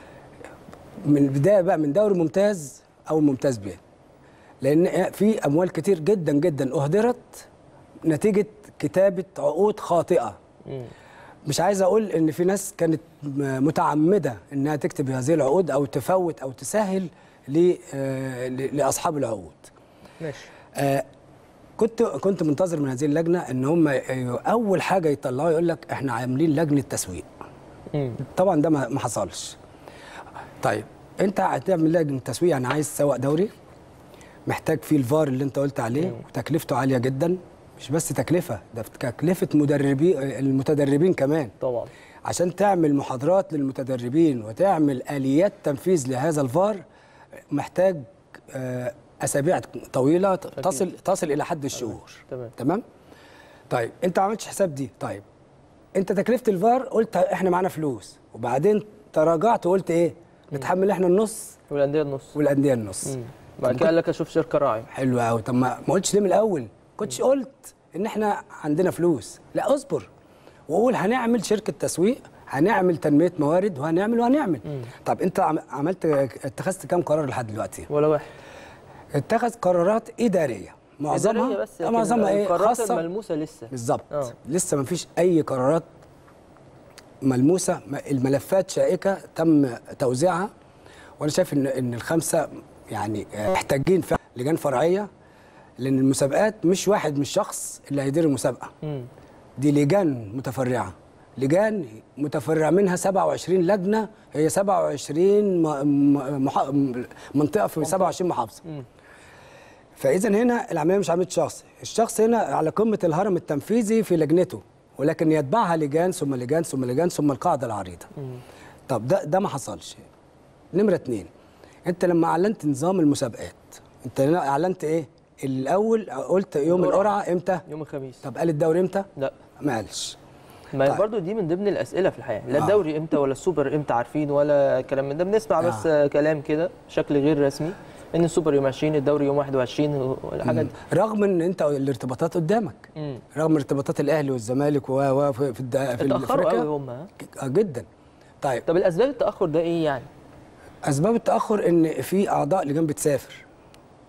من البدايه بقى من دوري ممتاز او ممتاز به، لان في اموال كتير جدا جدا اهدرت نتيجه كتابه عقود خاطئه. مم. مش عايز اقول ان في ناس كانت متعمده انها تكتب هذه العقود او تفوت او تسهل لاصحاب العقود. ماشي. آه كنت كنت منتظر من هذه اللجنه ان هم اول حاجه يطلعوا يقول لك احنا عاملين لجنه تسويق. مم. طبعا ده ما حصلش. طيب انت هتعمل لجنه تسويق، يعني عايز تسوق دوري محتاج فيه الفار اللي انت قلت عليه، وتكلفته عاليه جدا. مش بس تكلفه، ده تكلفه مدربين المتدربين كمان طبعا، عشان تعمل محاضرات للمتدربين وتعمل اليات تنفيذ لهذا الفار محتاج اسابيع طويله تصل تصل الى حد الشهور. تمام تمام. طيب انت ما عملتش حساب دي. طيب انت تكلفه الفار قلت احنا معانا فلوس، وبعدين تراجعت وقلت ايه؟ نتحمل احنا النص والانديه النص والانديه النص. بعد كده قال لك اشوف شركه راعي. حلو قوي. طب ما ما قلتش ليه من الاول؟ كنتش قلت ان احنا عندنا فلوس. لا اصبر وقول هنعمل شركه تسويق، هنعمل تنميه موارد، وهنعمل وهنعمل. مم. طب انت عملت اتخذت كام قرار لحد دلوقتي؟ ولا واحد. اتخذ قرارات اداريه معظمها إدارية بس، معظمها ايه؟ خاصه ملموسه لسه. بالظبط. لسه ما فيش اي قرارات ملموسه. الملفات شائكه تم توزيعها، وانا شايف ان ان الخمسه يعني محتاجين فعلا لجان فرعيه، لان المسابقات مش واحد مش شخص اللي هيدير المسابقه. م. دي لجان متفرعه، لجان متفرع منها سبعة وعشرين لجنه، هي سبعة وعشرين مح... منطقه في سبعة وعشرين محافظه. م. فاذا هنا العمليه مش عمليه شخص، الشخص هنا على قمه الهرم التنفيذي في لجنته، ولكن يتبعها لجان ثم لجان ثم لجان ثم القاعده العريضه. م. طب ده ده ما حصلش. نمره اتنين، انت لما اعلنت نظام المسابقات انت اعلنت ايه؟ الاول قلت يوم القرعه امتى؟ يوم الخميس. طب قال الدوري امتى؟ لا ما قالش. ما طيب. برضو دي من ضمن الاسئله في الحياه، لا الدوري آه. امتى ولا السوبر امتى عارفين ولا كلام من ده، بنسمع آه. بس كلام كده بشكل غير رسمي ان السوبر يوم عشرين، الدوري يوم واحد وعشرين والحاجات دي، رغم ان انت الارتباطات قدامك. مم. رغم ارتباطات الاهلي والزمالك و في في اتاخروا قوي هم جدا. طيب طب الاسباب التاخر ده ايه يعني؟ اسباب التاخر ان في اعضاء لجان بتسافر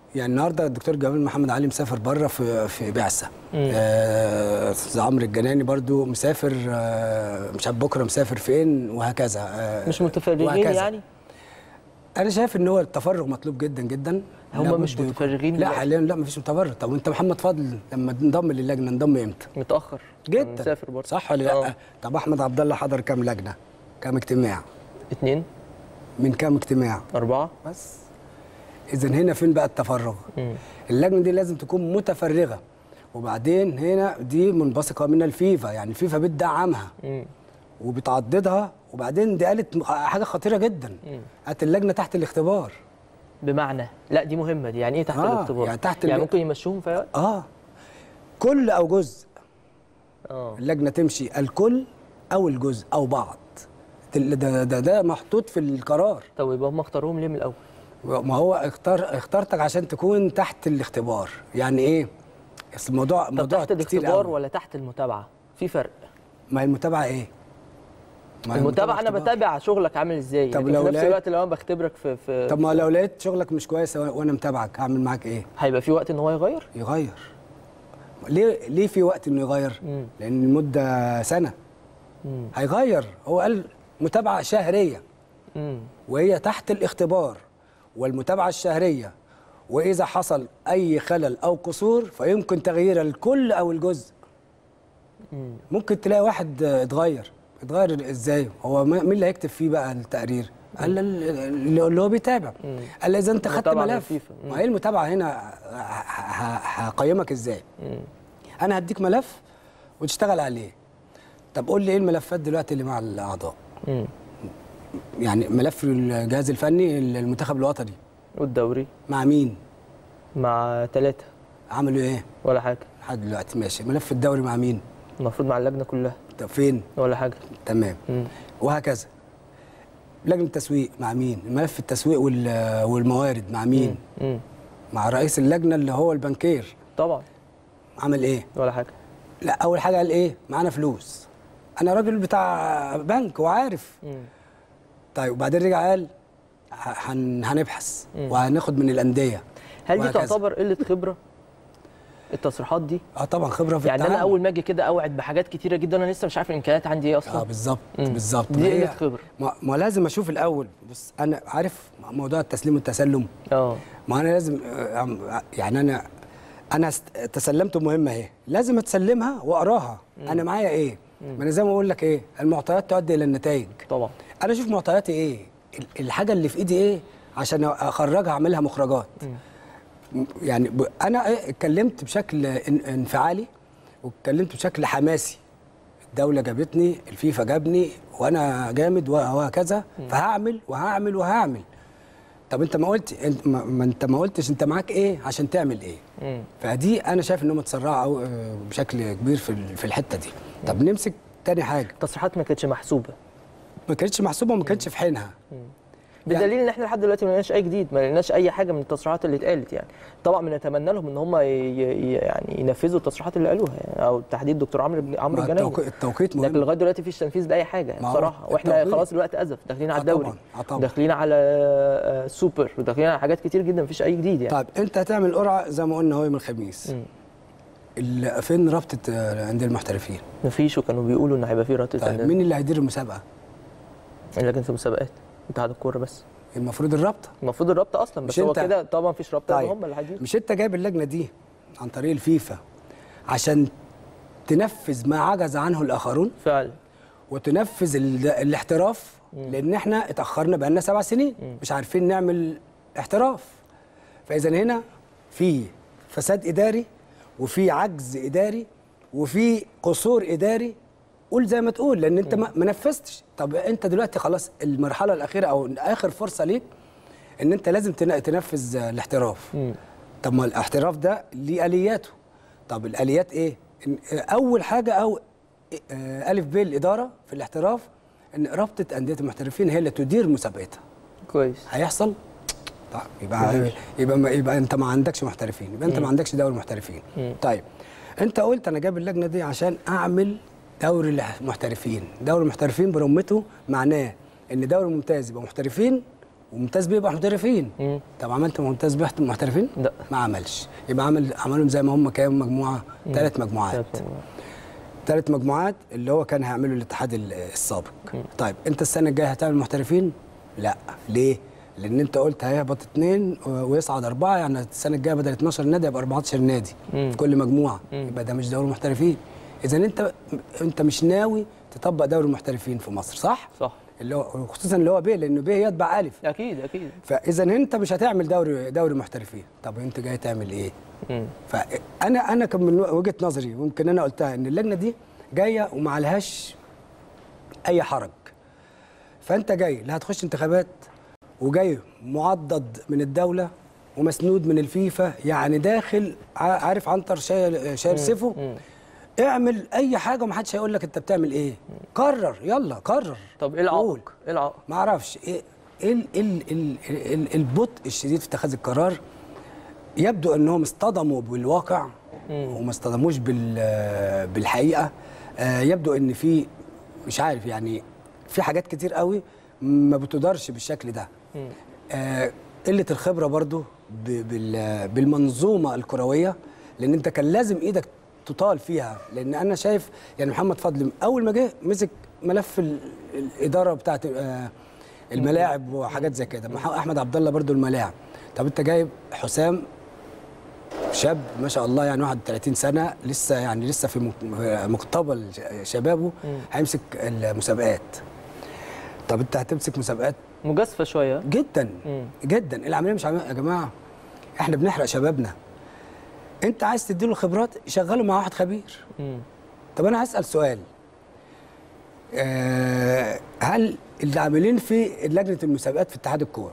يعني النهارده الدكتور جمال محمد علي مسافر بره في في بعثه. آه استاذ عمرو الجناني برضو مسافر، آه مش عارف بكره مسافر فين وهكذا. آه مش متفرغين وهكذا. يعني؟ انا شايف ان هو التفرغ مطلوب جدا جدا. هم مش متفرغين؟ لا حاليا لا، مفيش تفرغ. طب وانت محمد فضل لما انضم للجنه انضم امتى؟ متاخر جدا. مسافر برضه، صح ولا لا؟ أوه. طب احمد عبد الله حضر كام لجنه؟ كام اجتماع؟ اتنين. من كام اجتماع؟ اربعه بس. اذا هنا فين بقى التفرغ؟ مم. اللجنه دي لازم تكون متفرغه، وبعدين هنا دي منبثقه من الفيفا، يعني الفيفا بتدعمها وبتعضدها. وبعدين دي قالت حاجه خطيره جدا، قالت اللجنه تحت الاختبار. بمعنى لا دي مهمه دي، يعني ايه تحت آه الاختبار؟ يعني تحت يعني ممكن يمشوهم في وقت؟ اه كل او جزء. اه اللجنه تمشي الكل او الجزء او بعض. ده ده ده, ده محطوط في القرار. طب يبقى هم اختاروهم ليه من الاول؟ ما هو اختار اخترتك عشان تكون تحت الاختبار. يعني ايه؟ اصل الموضوع موضوع تحت الاختبار ولا تحت المتابعه؟ في فرق. ما هي المتابعه ايه؟ ما المتابعه انا بتابع شغلك عامل ازاي. طب لو في نفس الوقت لو انا بختبرك في, في طب ما لو لقيت شغلك مش كويس وانا متابعك هعمل معاك ايه؟ هيبقى في وقت ان هو يغير؟ يغير. ليه ليه في وقت انه يغير؟ مم. لان المده سنه. مم. هيغير. هو قال متابعه شهريه. مم. وهي تحت الاختبار والمتابعه الشهريه، واذا حصل اي خلل او قصور فيمكن تغيير الكل او الجزء. مم. ممكن تلاقي واحد اتغير. اتغير ازاي؟ هو مين اللي هيكتب فيه بقى التقرير؟ قال اللي هو بيتابع. مم. قال اذا انت خدت ملف، ما هي المتابعه هنا هقيمك ازاي؟ مم. انا هديك ملف وتشتغل عليه. طب قول لي ايه الملفات دلوقتي اللي مع الاعضاء؟ مم. يعني ملف الجهاز الفني المنتخب الوطني والدوري مع مين؟ مع ثلاثة. عملوا ايه؟ ولا حاجة لحد دلوقتي. ماشي. ملف الدوري مع مين؟ المفروض مع اللجنة كلها. طب فين؟ ولا حاجة. تمام. مم. وهكذا. لجنة التسويق مع مين؟ ملف التسويق والموارد مع مين؟ مم. مم. مع رئيس اللجنة اللي هو البنكير. طبعا. عمل ايه؟ ولا حاجة. لا أول حاجة قال ايه؟ معانا فلوس. أنا راجل بتاع بنك وعارف. مم. طيب وبعدين رجع قال هنبحث وهناخد من الأندية. هل دي تعتبر قلة خبرة؟ التصريحات دي؟ اه طبعا خبره في يعني التعامل. انا اول ما اجي كده اوعد بحاجات كتيره جدا انا لسه مش عارف الامكانيات عندي ايه اصلا. اه بالظبط بالظبط. دي قله خبره. ما, ما لازم اشوف الاول. بص انا عارف موضوع التسليم والتسلم. اه ما انا لازم يعني انا انا تسلمت مهمه اهي، لازم اتسلمها واقراها. مم. انا معايا ايه؟ مم. ما انا زي ما اقول لك ايه، المعطيات تؤدي الى النتائج. طبعا انا اشوف معطياتي ايه، الحاجه اللي في ايدي ايه عشان اخرجها اعملها مخرجات. مم. يعني انا اتكلمت بشكل انفعالي واتكلمت بشكل حماسي. الدوله جابتني، الفيفا جابني وانا جامد وهكذا، فهعمل وهعمل وهعمل. طب انت ما قلت انت ما انت ما قلتش انت معاك ايه عشان تعمل ايه. مم. فدي انا شايف انهم اتسرعوا بشكل كبير في في الحته دي. طب نمسك تاني حاجه، التصريحات ما كانتش محسوبه ما كانتش محسوبه وما كانتش في حينها. مم. بدليل ان احنا لحد دلوقتي ما لقيناش اي جديد، ما لقيناش اي حاجه من التصريحات اللي اتقالت. يعني طبعا بنتمنى لهم ان هم يعني ينفذوا التصريحات اللي قالوها، يعني او تحديد دكتور عمرو عمرو الجناني. التوقيت مهم، لكن لغايه دلوقتي مفيش تنفيذ لاي حاجه بصراحه. واحنا خلاص الوقت ازف، داخلين على الدوري، داخلين على السوبر، وداخلين على حاجات كتير جدا، مفيش اي جديد يعني. طيب انت هتعمل قرعه زي ما قلنا هو يوم الخميس. فين رابطه انديه المحترفين؟ مفيش، وكانوا بيقولوا ان هيبقى في رابطه. طيب مين اللي هيدير المسابقه؟ لجنه المسابقات، اتحاد الكوره. بس المفروض الرابطه المفروض الرابطه اصلا، بس هو كده طبعا مفيش رابطه. طيب هم اللي هيديروا. مش انت جايب اللجنه دي عن طريق الفيفا عشان تنفذ ما عجز عنه الاخرون فعلا، وتنفذ الاحتراف. مم. لان احنا اتاخرنا بقالنا سبع سنين مم. مش عارفين نعمل احتراف. فاذا هنا في فساد اداري وفي عجز اداري وفي قصور اداري، قول زي ما تقول، لان انت ما نفذتش. طب انت دلوقتي خلاص المرحله الاخيره او اخر فرصه ليك ان انت لازم تنفذ الاحتراف. مم. طب ما الاحتراف ده ليه الياته. طب الاليات ايه؟ اول حاجه او الف ب الاداره في الاحتراف ان رابطه انديه المحترفين هي اللي تدير مسابقتها. كويس. هيحصل؟ طيب يبقى يبقى يبقى انت ما عندكش محترفين، يبقى انت مم. ما عندكش دوري محترفين. مم. طيب انت قلت انا جايب اللجنه دي عشان اعمل دوري المحترفين. دوري المحترفين برمته معناه ان دوري ممتاز يبقى محترفين وممتاز بيه يبقى محترفين. مم. طب عملت ممتاز بيه محترفين؟ لا ما عملش. يبقى عمل عملهم زي ما هم كام مجموعه؟ ثلاث مجموعات. ثلاث مجموعات اللي هو كان هيعمله الاتحاد السابق. مم. طيب انت السنه الجايه هتعمل محترفين؟ لا. ليه؟ لان انت قلت هيهبط اثنين ويصعد اربعه، يعني السنه الجايه بدل اتناشر نادي يبقى اربعتاشر نادي مم. في كل مجموعه. مم. يبقى ده مش دوري محترفين. اذا انت انت مش ناوي تطبق دوري المحترفين في مصر، صح؟ صح. اللي هو خصوصا اللي هو ب، لانه ب يتبع الف. اكيد اكيد. فاذا انت مش هتعمل دوري دوري محترفين، طب انت جاي تعمل ايه؟ مم. فانا انا كان من وجهه نظري، ويمكن انا قلتها، ان اللجنه دي جايه وما عليهاش اي حرج. فانت جاي لا هتخش انتخابات، وجاي معضد من الدوله ومسنود من الفيفا، يعني داخل عارف عنتر شايل شايل سيفه. اعمل اي حاجه ومحدش هيقول لك انت بتعمل ايه. قرر، يلا قرر. طب ايه العائق؟ ايه العائق؟ ما اعرفش ايه ايه ال ال ال ال البطء الشديد في اتخاذ القرار. يبدو انهم اصطدموا بالواقع وما اصطدموش بالحقيقه. يبدو ان في مش عارف يعني في حاجات كتير قوي ما بتدارش بالشكل ده. قله الخبره برضو بالمنظومه الكرويه، لان انت كان لازم ايدك تطال فيها. لان انا شايف يعني محمد فضل اول ما جه مسك ملف الاداره بتاعت الملاعب وحاجات زي كده، احمد عبد الله برضو الملاعب. طب انت جايب حسام شاب ما شاء الله، يعني واحد وثلاثين سنه لسه، يعني لسه في مقتبل شبابه، هيمسك المسابقات. طب انت هتمسك مسابقات مجازفه شويه جدا. مم. جدا. العمليه مش عملية يا جماعه، احنا بنحرق شبابنا. انت عايز تديله خبرات، شغله مع واحد خبير. مم. طب انا هسال سؤال، أه هل اللي عاملين في لجنه المسابقات في اتحاد الكوره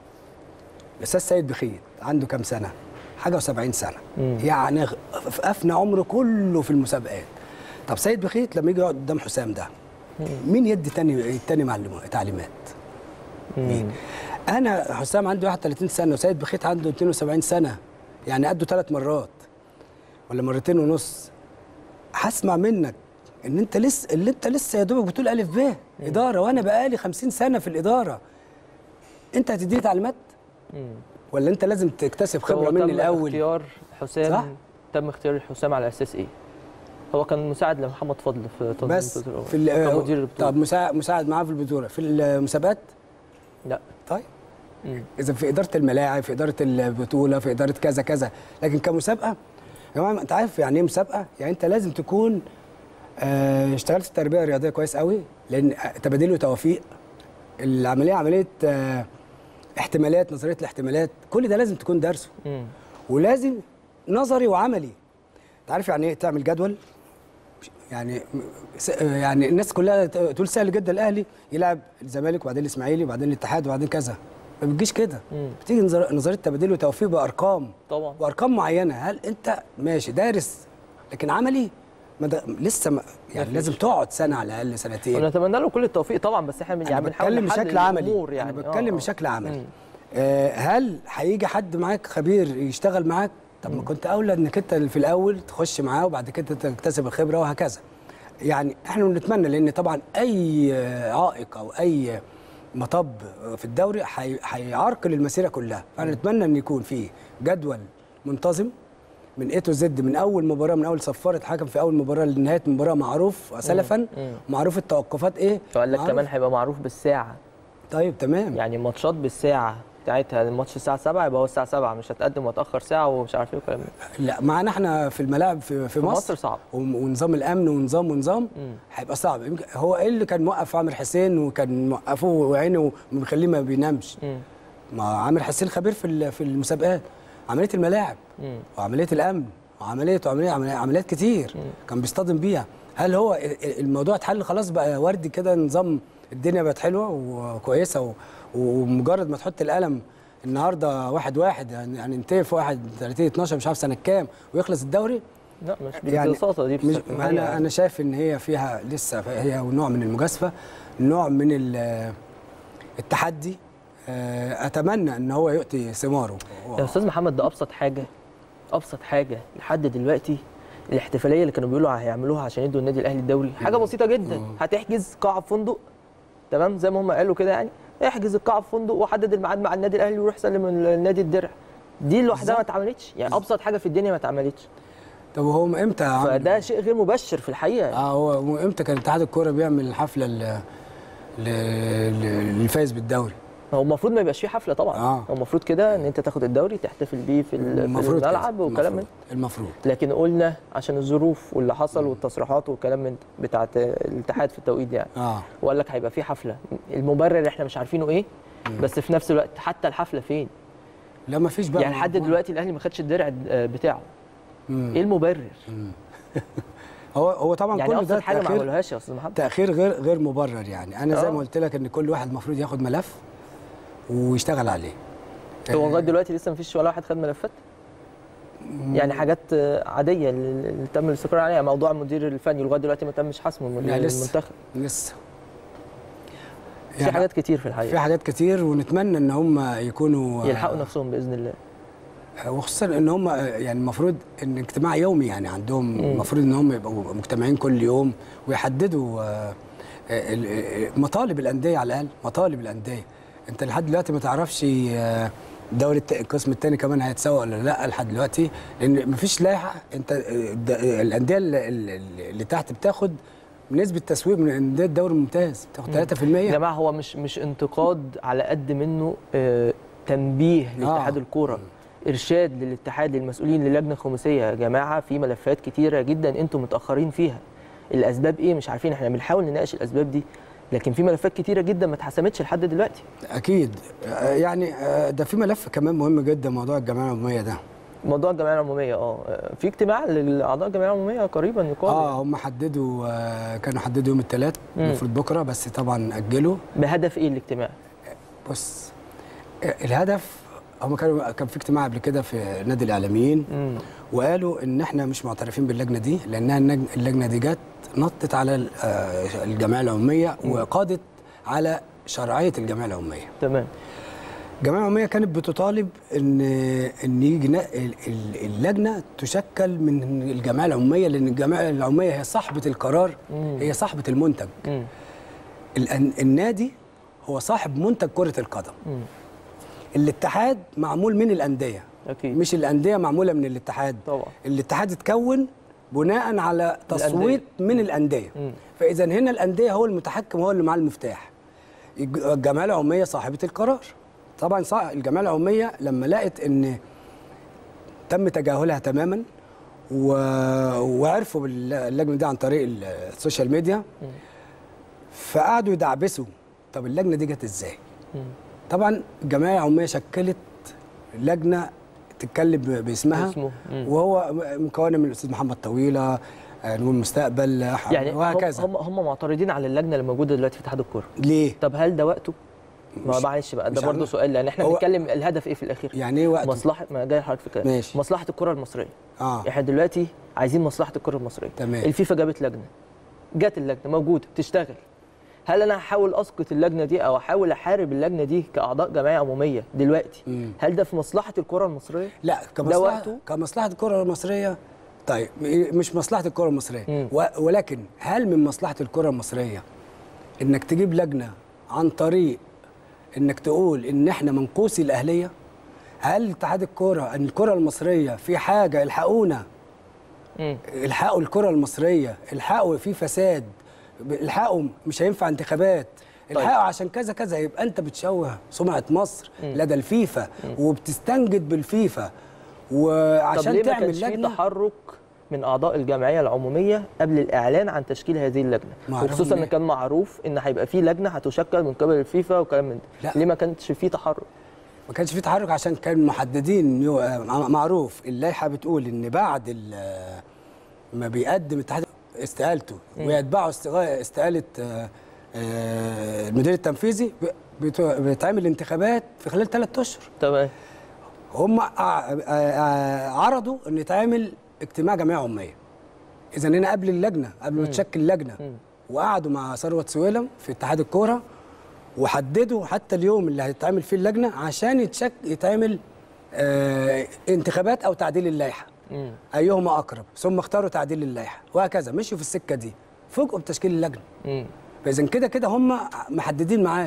الاستاذ سيد بخيت عنده كام سنه؟ حاجه وسبعين سنه. مم. يعني افنى عمره كله في المسابقات. طب سيد بخيت لما يجي يقعد قدام حسام ده، مم. مين يدي تاني تاني معلومات تعليمات؟ مم. مين؟ انا حسام عندي واحد وثلاثين سنه وسيد بخيت عنده اتنين وسبعين سنه، يعني قده ثلاث مرات ولا مرتين ونص. هسمع منك ان انت لسه اللي انت لسه يا دوبك بتقول الف ب اداره، وانا بقالي خمسين سنه في الاداره. انت هتديني تعليمات؟ مم. ولا انت لازم تكتسب خبره مني الاول؟ تم اختيار حسام، صح؟ تم اختيار حسام على اساس ايه؟ هو كان مساعد لمحمد فضل في تنظيم بس في كمدير البطوله. طب مساعد مساعد معاه في البطوله، في المسابقات؟ لا. طيب اذا في اداره الملاعب، في اداره البطوله، في اداره كذا كذا، لكن كمسابقه يا جماعه انت عارف يعني ايه مسابقه؟ يعني انت لازم تكون اه اشتغلت في التربيه الرياضيه كويس قوي، لان تبادل وتوافيق، العمليه عمليه اه احتمالات، نظريه الاحتمالات، كل ده لازم تكون دارسه. ولازم نظري وعملي. انت عارف يعني ايه تعمل جدول؟ يعني يعني الناس كلها تقول سهل جدا الاهلي يلعب الزمالك وبعدين الاسماعيلي وبعدين الاتحاد وبعدين كذا. ما بتجيش كده. بتيجي نظريه تبادل وتوفيق بارقام طبعا، بارقام معينه. هل انت ماشي دارس لكن عملي ما لسه ما يعني لازم تقعد سنه على الاقل سنتين. ونتمنى له كل التوفيق طبعا، بس احنا يعني بنحاول بشكل عملي. يعني انا بتكلم آه. بشكل عملي. آه هل هيجي حد معاك خبير يشتغل معاك؟ طب ما كنت اولى انك انت في الاول تخش معاه وبعد كده تكتسب الخبره وهكذا. يعني احنا بنتمنى، لان طبعا اي عائق او اي مطب في الدوري هيعرقل المسيره كلها. فانا نتمنى ان يكون في جدول منتظم من اي تو زد، من اول مباراه، من اول صفاره حكم في اول مباراه لنهايه مباراه معروف سلفا، معروف التوقفات ايه. وقال لك كمان هيبقى معروف بالساعه. طيب تمام، يعني ماتشات بالساعه بتاعتها، الماتش الساعه سبعة يبقى هو الساعه سبعة، مش هتقدم وتاخر ساعه ومش عارف ايه والكلام ده. لا معانا احنا في الملاعب في, في, في مصر, مصر صعب، ونظام الامن ونظام ونظام هيبقى صعب. هو ايه اللي كان موقف عامر حسين وكان موقفه وعينه ومخليه ما بينامش؟ مم. ما عامر حسين خبير في في المسابقات، عمليه الملاعب مم. وعمليه الامن وعمليه وعمليه عمليات كتير مم. كان بيصطدم بيها. هل هو الموضوع اتحل خلاص بقى وردي كده، نظام الدنيا بقت حلوه وكويسه، ومجرد ما تحط القلم النهارده واحد واحد يعني هننتهي في واحد ثلاثين اتناشر مش عارف سنه كام ويخلص الدوري؟ لا مش بالبساطه دي. مش انا يعني. انا شايف ان هي فيها لسه هي نوع من المجازفه، نوع من التحدي. اتمنى ان هو يؤتي ثماره. يا استاذ محمد، ده ابسط حاجه، ابسط حاجه لحد دلوقتي الاحتفاليه اللي كانوا بيقولوا هيعملوها عشان يدوا النادي الاهلي الدوري، حاجه بسيطه جدا. هتحجز قاعه في فندق، تمام، زي ما هم قالوا كده يعني، احجز القاعه في فندق وحدد الميعاد مع النادي الاهلي وروح سلم النادي الدرع. دي لوحدها ما اتعملتش، يعني ابسط حاجه في الدنيا ما اتعملتش. طب هو امتى عمل؟ فده شيء غير مبشر في الحقيقه. اه هو امتى كان اتحاد الكوره بيعمل حفله ل للفايز بالدوري؟ هو المفروض ما يبقاش فيه حفله طبعا. آه. هو المفروض كده ان انت تاخد الدوري تحتفل بيه في الملعب وكلام من المفروض. لكن قلنا عشان الظروف واللي حصل والتصريحات والكلام من بتاعه الاتحاد في التوقيت يعني. اه وقال لك هيبقى فيه حفله، المبرر احنا مش عارفينه ايه. مم. بس في نفس الوقت حتى الحفله فين؟ لا ما فيش بقى يعني لحد دلوقتي الاهلي ما خدش الدرع بتاعه. مم. ايه المبرر؟ هو هو طبعا يعني كل ده حاجه ما عملوهاش يا استاذ محمد. تاخير غير غير مبرر يعني. انا زي ما قلت لك ان كل واحد المفروض ياخد ملف ويشتغل عليه. هو لغايه دلوقتي لسه ما فيش ولا واحد خد ملفات؟ يعني حاجات عاديه اللي تم الاستقرار عليها. موضوع المدير الفني لغايه دلوقتي ما تمش حسمه من المنتخب. لسه في يعني حاجات كتير في الحقيقه. في حاجات كتير ونتمنى ان هم يكونوا يلحقوا نفسهم باذن الله. وخصوصا ان هم يعني المفروض ان اجتماع يومي يعني عندهم، المفروض ان هم يبقوا مجتمعين كل يوم ويحددوا مطالب الانديه على الاقل. مطالب الانديه انت لحد دلوقتي ما تعرفش دوري القسم الثاني كمان هيتسوى ولا لا لحد دلوقتي، لان مفيش لائحه. انت الانديه اللي تحت بتاخد نسبه تسويق من انديه الدوري الممتاز، بتاخد ثلاثة في المية. يا جماعه هو مش مش انتقاد على قد منه آه تنبيه لاتحاد آه. الكوره، ارشاد للاتحاد للمسؤولين للجنه الخماسيه. يا جماعه في ملفات كتيره جدا انتم متاخرين فيها. الاسباب ايه مش عارفين، احنا بنحاول نناقش الاسباب دي، لكن في ملفات كتيره جدا ما اتحسمتش لحد دلوقتي. اكيد يعني ده في ملف كمان مهم جدا، موضوع الجمعيه العموميه ده. موضوع الجمعيه العموميه اه في اجتماع لاعضاء الجمعيه العموميه قريبا يقال. اه هم حددوا، كانوا حددوا يوم الثلاث المفروض بكره، بس طبعا اجلوا. بهدف ايه الاجتماع؟ بص الهدف هم كانوا كان في اجتماع قبل كده في نادي الاعلاميين مم. وقالوا ان احنا مش معترفين باللجنه دي، لانها اللجنه دي جت نطت على الجمعيه العموميه مم. وقادت على شرعيه الجمعيه العموميه. تمام. الجمعيه العموميه كانت بتطالب ان ان يجي اللجنه تشكل من الجمعيه العموميه، لان الجمعيه العموميه هي صاحبه القرار، مم. هي صاحبه المنتج. مم. النادي هو صاحب منتج كره القدم. مم. الاتحاد معمول من الانديه، اكيد مش الانديه معموله من الاتحاد. طبعا الاتحاد اتكون بناء على تصويت من الانديه. فاذا هنا الانديه هو المتحكم، هو اللي معاه المفتاح. الجمعيه العموميه صاحبه القرار. طبعا الجمعيه العموميه لما لقت ان تم تجاهلها تماما و... وعرفوا باللجنه دي عن طريق السوشيال ميديا، فقعدوا يدعبسوا طب اللجنه دي جت ازاي؟ طبعا الجمعيه العموميه شكلت لجنه تتكلم باسمها اسمه. وهو مكونه من الاستاذ محمد طويله، نقول مستقبل يعني وهكذا. هم هم معترضين على اللجنه اللي موجوده دلوقتي في اتحاد الكوره. ليه؟ طب هل ده وقته؟ ما معلش بقى ده برضه سؤال، لان احنا بنتكلم الهدف ايه في الاخير؟ يعني ايه وقته؟ مصلحه، ما جاي لحضرتك في كلام. ماشي. مصلحه الكره المصريه. اه احنا دلوقتي عايزين مصلحه الكره المصريه. تمام. الفيفا جابت لجنه، جت اللجنه موجوده بتشتغل. هل انا هحاول اسقط اللجنه دي او احاول احارب اللجنه دي كاعضاء جمعيه عموميه دلوقتي؟ مم. هل ده في مصلحه الكره المصريه؟ لا كمصلحه كمصلحه الكره المصريه. طيب مش مصلحه الكره المصريه مم. ولكن هل من مصلحه الكره المصريه انك تجيب لجنه عن طريق انك تقول ان احنا منقوصي الاهليه؟ هل اتحاد الكره ان الكره المصريه في حاجه الحقونا؟ مم. الحقوا الكره المصريه، الحقوا في فساد، الحقوا مش هينفع انتخابات، الحقوا طيب. عشان كذا كذا. يبقى انت بتشوه سمعه مصر مم. لدى الفيفا مم. وبتستنجد بالفيفا وعشان طب ليه تعمل لجنه. طب ليه تحرك من اعضاء الجمعيه العموميه قبل الاعلان عن تشكيل هذه اللجنه، وخصوصا ان كان معروف ان هيبقى في لجنه هتشكل من قبل الفيفا وكلام من ده؟ ليه ما كانش في تحرك؟ ما كانش في تحرك عشان كان محددين، معروف اللائحه بتقول ان بعد ما بيقدم الاتحاد استقالته ويتبعوا استقاله المدير التنفيذي بيتعمل انتخابات في خلال ثلاث اشهر. تمام. هم عرضوا ان يتعمل اجتماع جمعيه عموميه. اذا هنا قبل اللجنه، قبل ما تشكل اللجنه، وقعدوا مع ثروت سويلم في اتحاد الكوره وحددوا حتى اليوم اللي هيتعمل فيه اللجنه عشان يتشك يتعمل اه انتخابات او تعديل اللائحه. مم. ايهما اقرب، ثم اختاروا تعديل اللائحه وهكذا، مشوا في السكه دي، فوجئوا بتشكيل اللجنه. مم. فاذا كده كده هم محددين ميعاد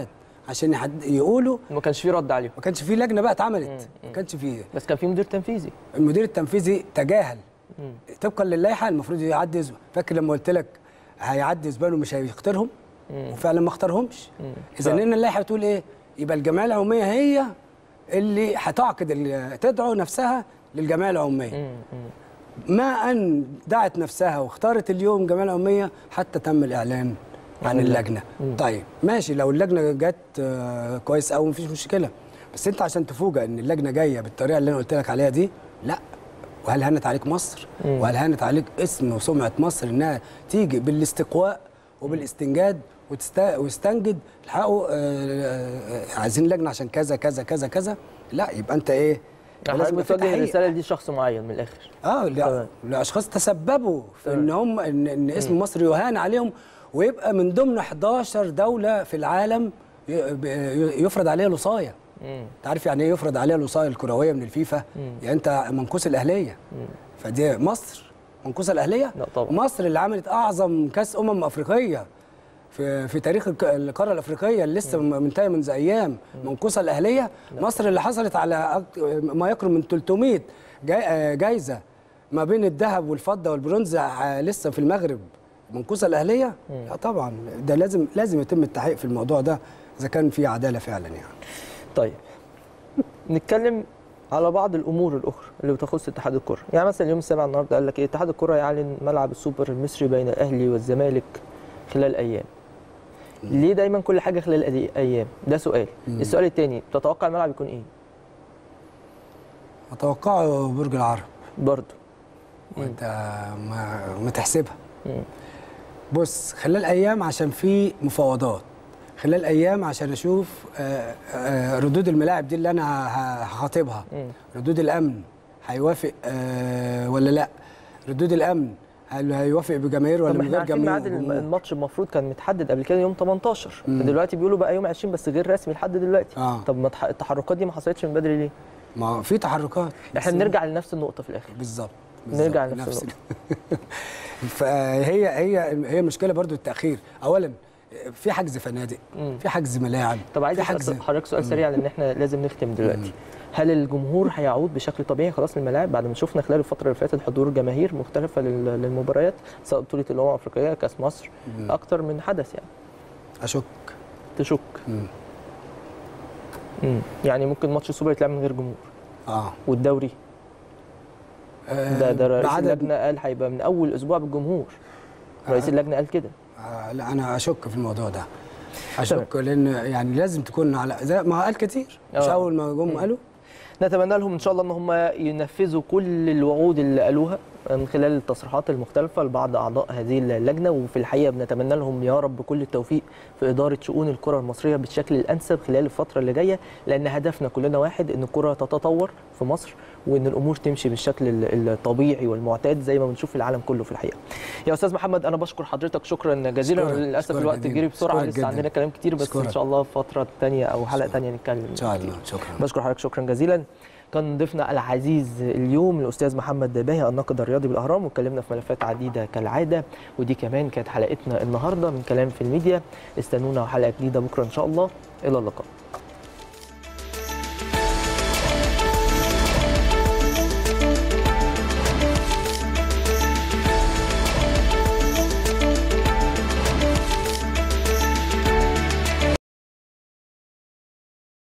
عشان يحد يقولوا. ما كانش في رد عليهم، ما كانش في لجنه بقى اتعملت، ما كانش فيه، بس كان في مدير تنفيذي. المدير التنفيذي تجاهل مم. طبقا للائحه المفروض يعدي اسبوع. فاكر لما قلت لك هيعدي اسبوع ومش هيختارهم، وفعلا ما اختارهمش. اذا ان اللائحه بتقول ايه؟ يبقى الجمعيه العموميه هي اللي هتعقد تدعو نفسها للجمعيه العموميه. ما ان دعت نفسها واختارت اليوم الجمعيه العموميه حتى تم الاعلان عن اللجنه. مم. طيب ماشي، لو اللجنه جت آه كويس قوي مفيش مشكله، بس انت عشان تفوجئ ان اللجنه جايه بالطريقه اللي انا قلت لك عليها دي، لا. وهل هانت عليك مصر؟ مم. وهل هانت عليك اسم وسمعه مصر انها تيجي بالاستقواء وبالاستنجاد وتست... ويستنجد الحقوا آه عايزين لجنه عشان كذا كذا كذا كذا؟ لا، يبقى انت ايه؟ لازم بتوجه الرساله دي لشخص معين من الاخر. اه لا، لاشخاص تسببوا في ان هم ان, إن اسم مم. مصر يهان عليهم، ويبقى من ضمن إحداشر دولة في العالم يفرض عليها الوصاية. انت عارف يعني ايه يفرض عليها الوصاية الكروية من الفيفا؟ مم. يعني انت منقوص الأهلية. مم. فدي مصر منقوص الأهلية؟ لا طبعا. مصر اللي عملت أعظم كأس أمم أفريقية في في تاريخ القارة الأفريقية اللي لسه منتهية منذ أيام، منقوصة الأهلية. لا. مصر اللي حصلت على ما يقرب من ثلاثمائة جايزة ما بين الذهب والفضة والبرونز لسه في المغرب، منقوصة الأهلية؟ لا طبعا، ده لازم لازم يتم التحقيق في الموضوع ده إذا كان في عدالة فعلا يعني. طيب نتكلم على بعض الأمور الأخرى اللي بتخص اتحاد الكرة، يعني مثلا اليوم السابع النهارده قال لك إيه؟ اتحاد الكرة يعلن ملعب السوبر المصري بين الأهلي والزمالك خلال أيام. مم. ليه دايما كل حاجة خلال أيام؟ ده سؤال. مم. السؤال الثاني، تتوقع الملعب يكون إيه؟ أتوقعه برج العرب برضه. وأنت ما, ما تحسبها. مم. بص، خلال ايام عشان في مفاوضات، خلال ايام عشان اشوف آآ آآ ردود الملاعب دي اللي انا هخاطبها، ردود الامن هيوافق ولا لا، ردود الامن هل هيوافق بجماهير ولا من غير جماهير. ميعاد الماتش المفروض كان متحدد قبل كده يوم تمنتاشر، دلوقتي بيقولوا بقى يوم عشرين بس غير رسمي لحد دلوقتي. آه. طب ما التحركات دي ما حصلتش من بدري ليه؟ ما في تحركات، احنا بنرجع لنفس النقطه في الاخر. بالظبط، نرجع لنفس النقطه. فهي هي هي مشكله برضو التاخير. اولا في حجز فنادق، مم. في حجز ملاعب. طب عايز اسال حضرتك سؤال سريع لان احنا لازم نختم دلوقتي. مم. هل الجمهور هيعود بشكل طبيعي خلاص للملاعب بعد ما شفنا خلال الفتره اللي فاتت حضور جماهير مختلفه للمباريات سواء بطوله الامم الافريقيه كاس مصر؟ مم. اكتر من حدث يعني. اشك. تشك. مم. مم. يعني ممكن ماتش السوبر يتلعب من غير جمهور. اه والدوري ده ده رئيس اللجنه قال هيبقى من اول اسبوع بالجمهور. رئيس آه. اللجنه قال كده. آه لا، انا اشك في الموضوع ده، اشك لان يعني لازم تكون على زي ما قال كتير، مش آه. اول ما جم قالوا. نتمنى لهم ان شاء الله ان هم ينفذوا كل الوعود اللي قالوها من خلال التصريحات المختلفه لبعض اعضاء هذه اللجنه، وفي الحقيقه بنتمنى لهم يا رب كل التوفيق في اداره شؤون الكره المصريه بالشكل الانسب خلال الفتره اللي جايه، لان هدفنا كلنا واحد، ان الكره تتطور في مصر وان الامور تمشي بالشكل الطبيعي والمعتاد زي ما بنشوف في العالم كله في الحقيقه. يا استاذ محمد انا بشكر حضرتك شكرا جزيلا، للاسف الوقت جري بسرعه، لسه عندنا كلام كتير بس شكرا. ان شاء الله فتره ثانيه او حلقه ثانيه نتكلم ان شاء الله. شكرا. بشكر حضرتك شكرا جزيلا. كان ضيفنا العزيز اليوم الاستاذ محمد باهي الناقد الرياضي بالاهرام، واتكلمنا في ملفات عديده كالعاده، ودي كمان كانت حلقتنا النهارده من كلام في الميديا. استنونا حلقه جديده بكره ان شاء الله، الى اللقاء.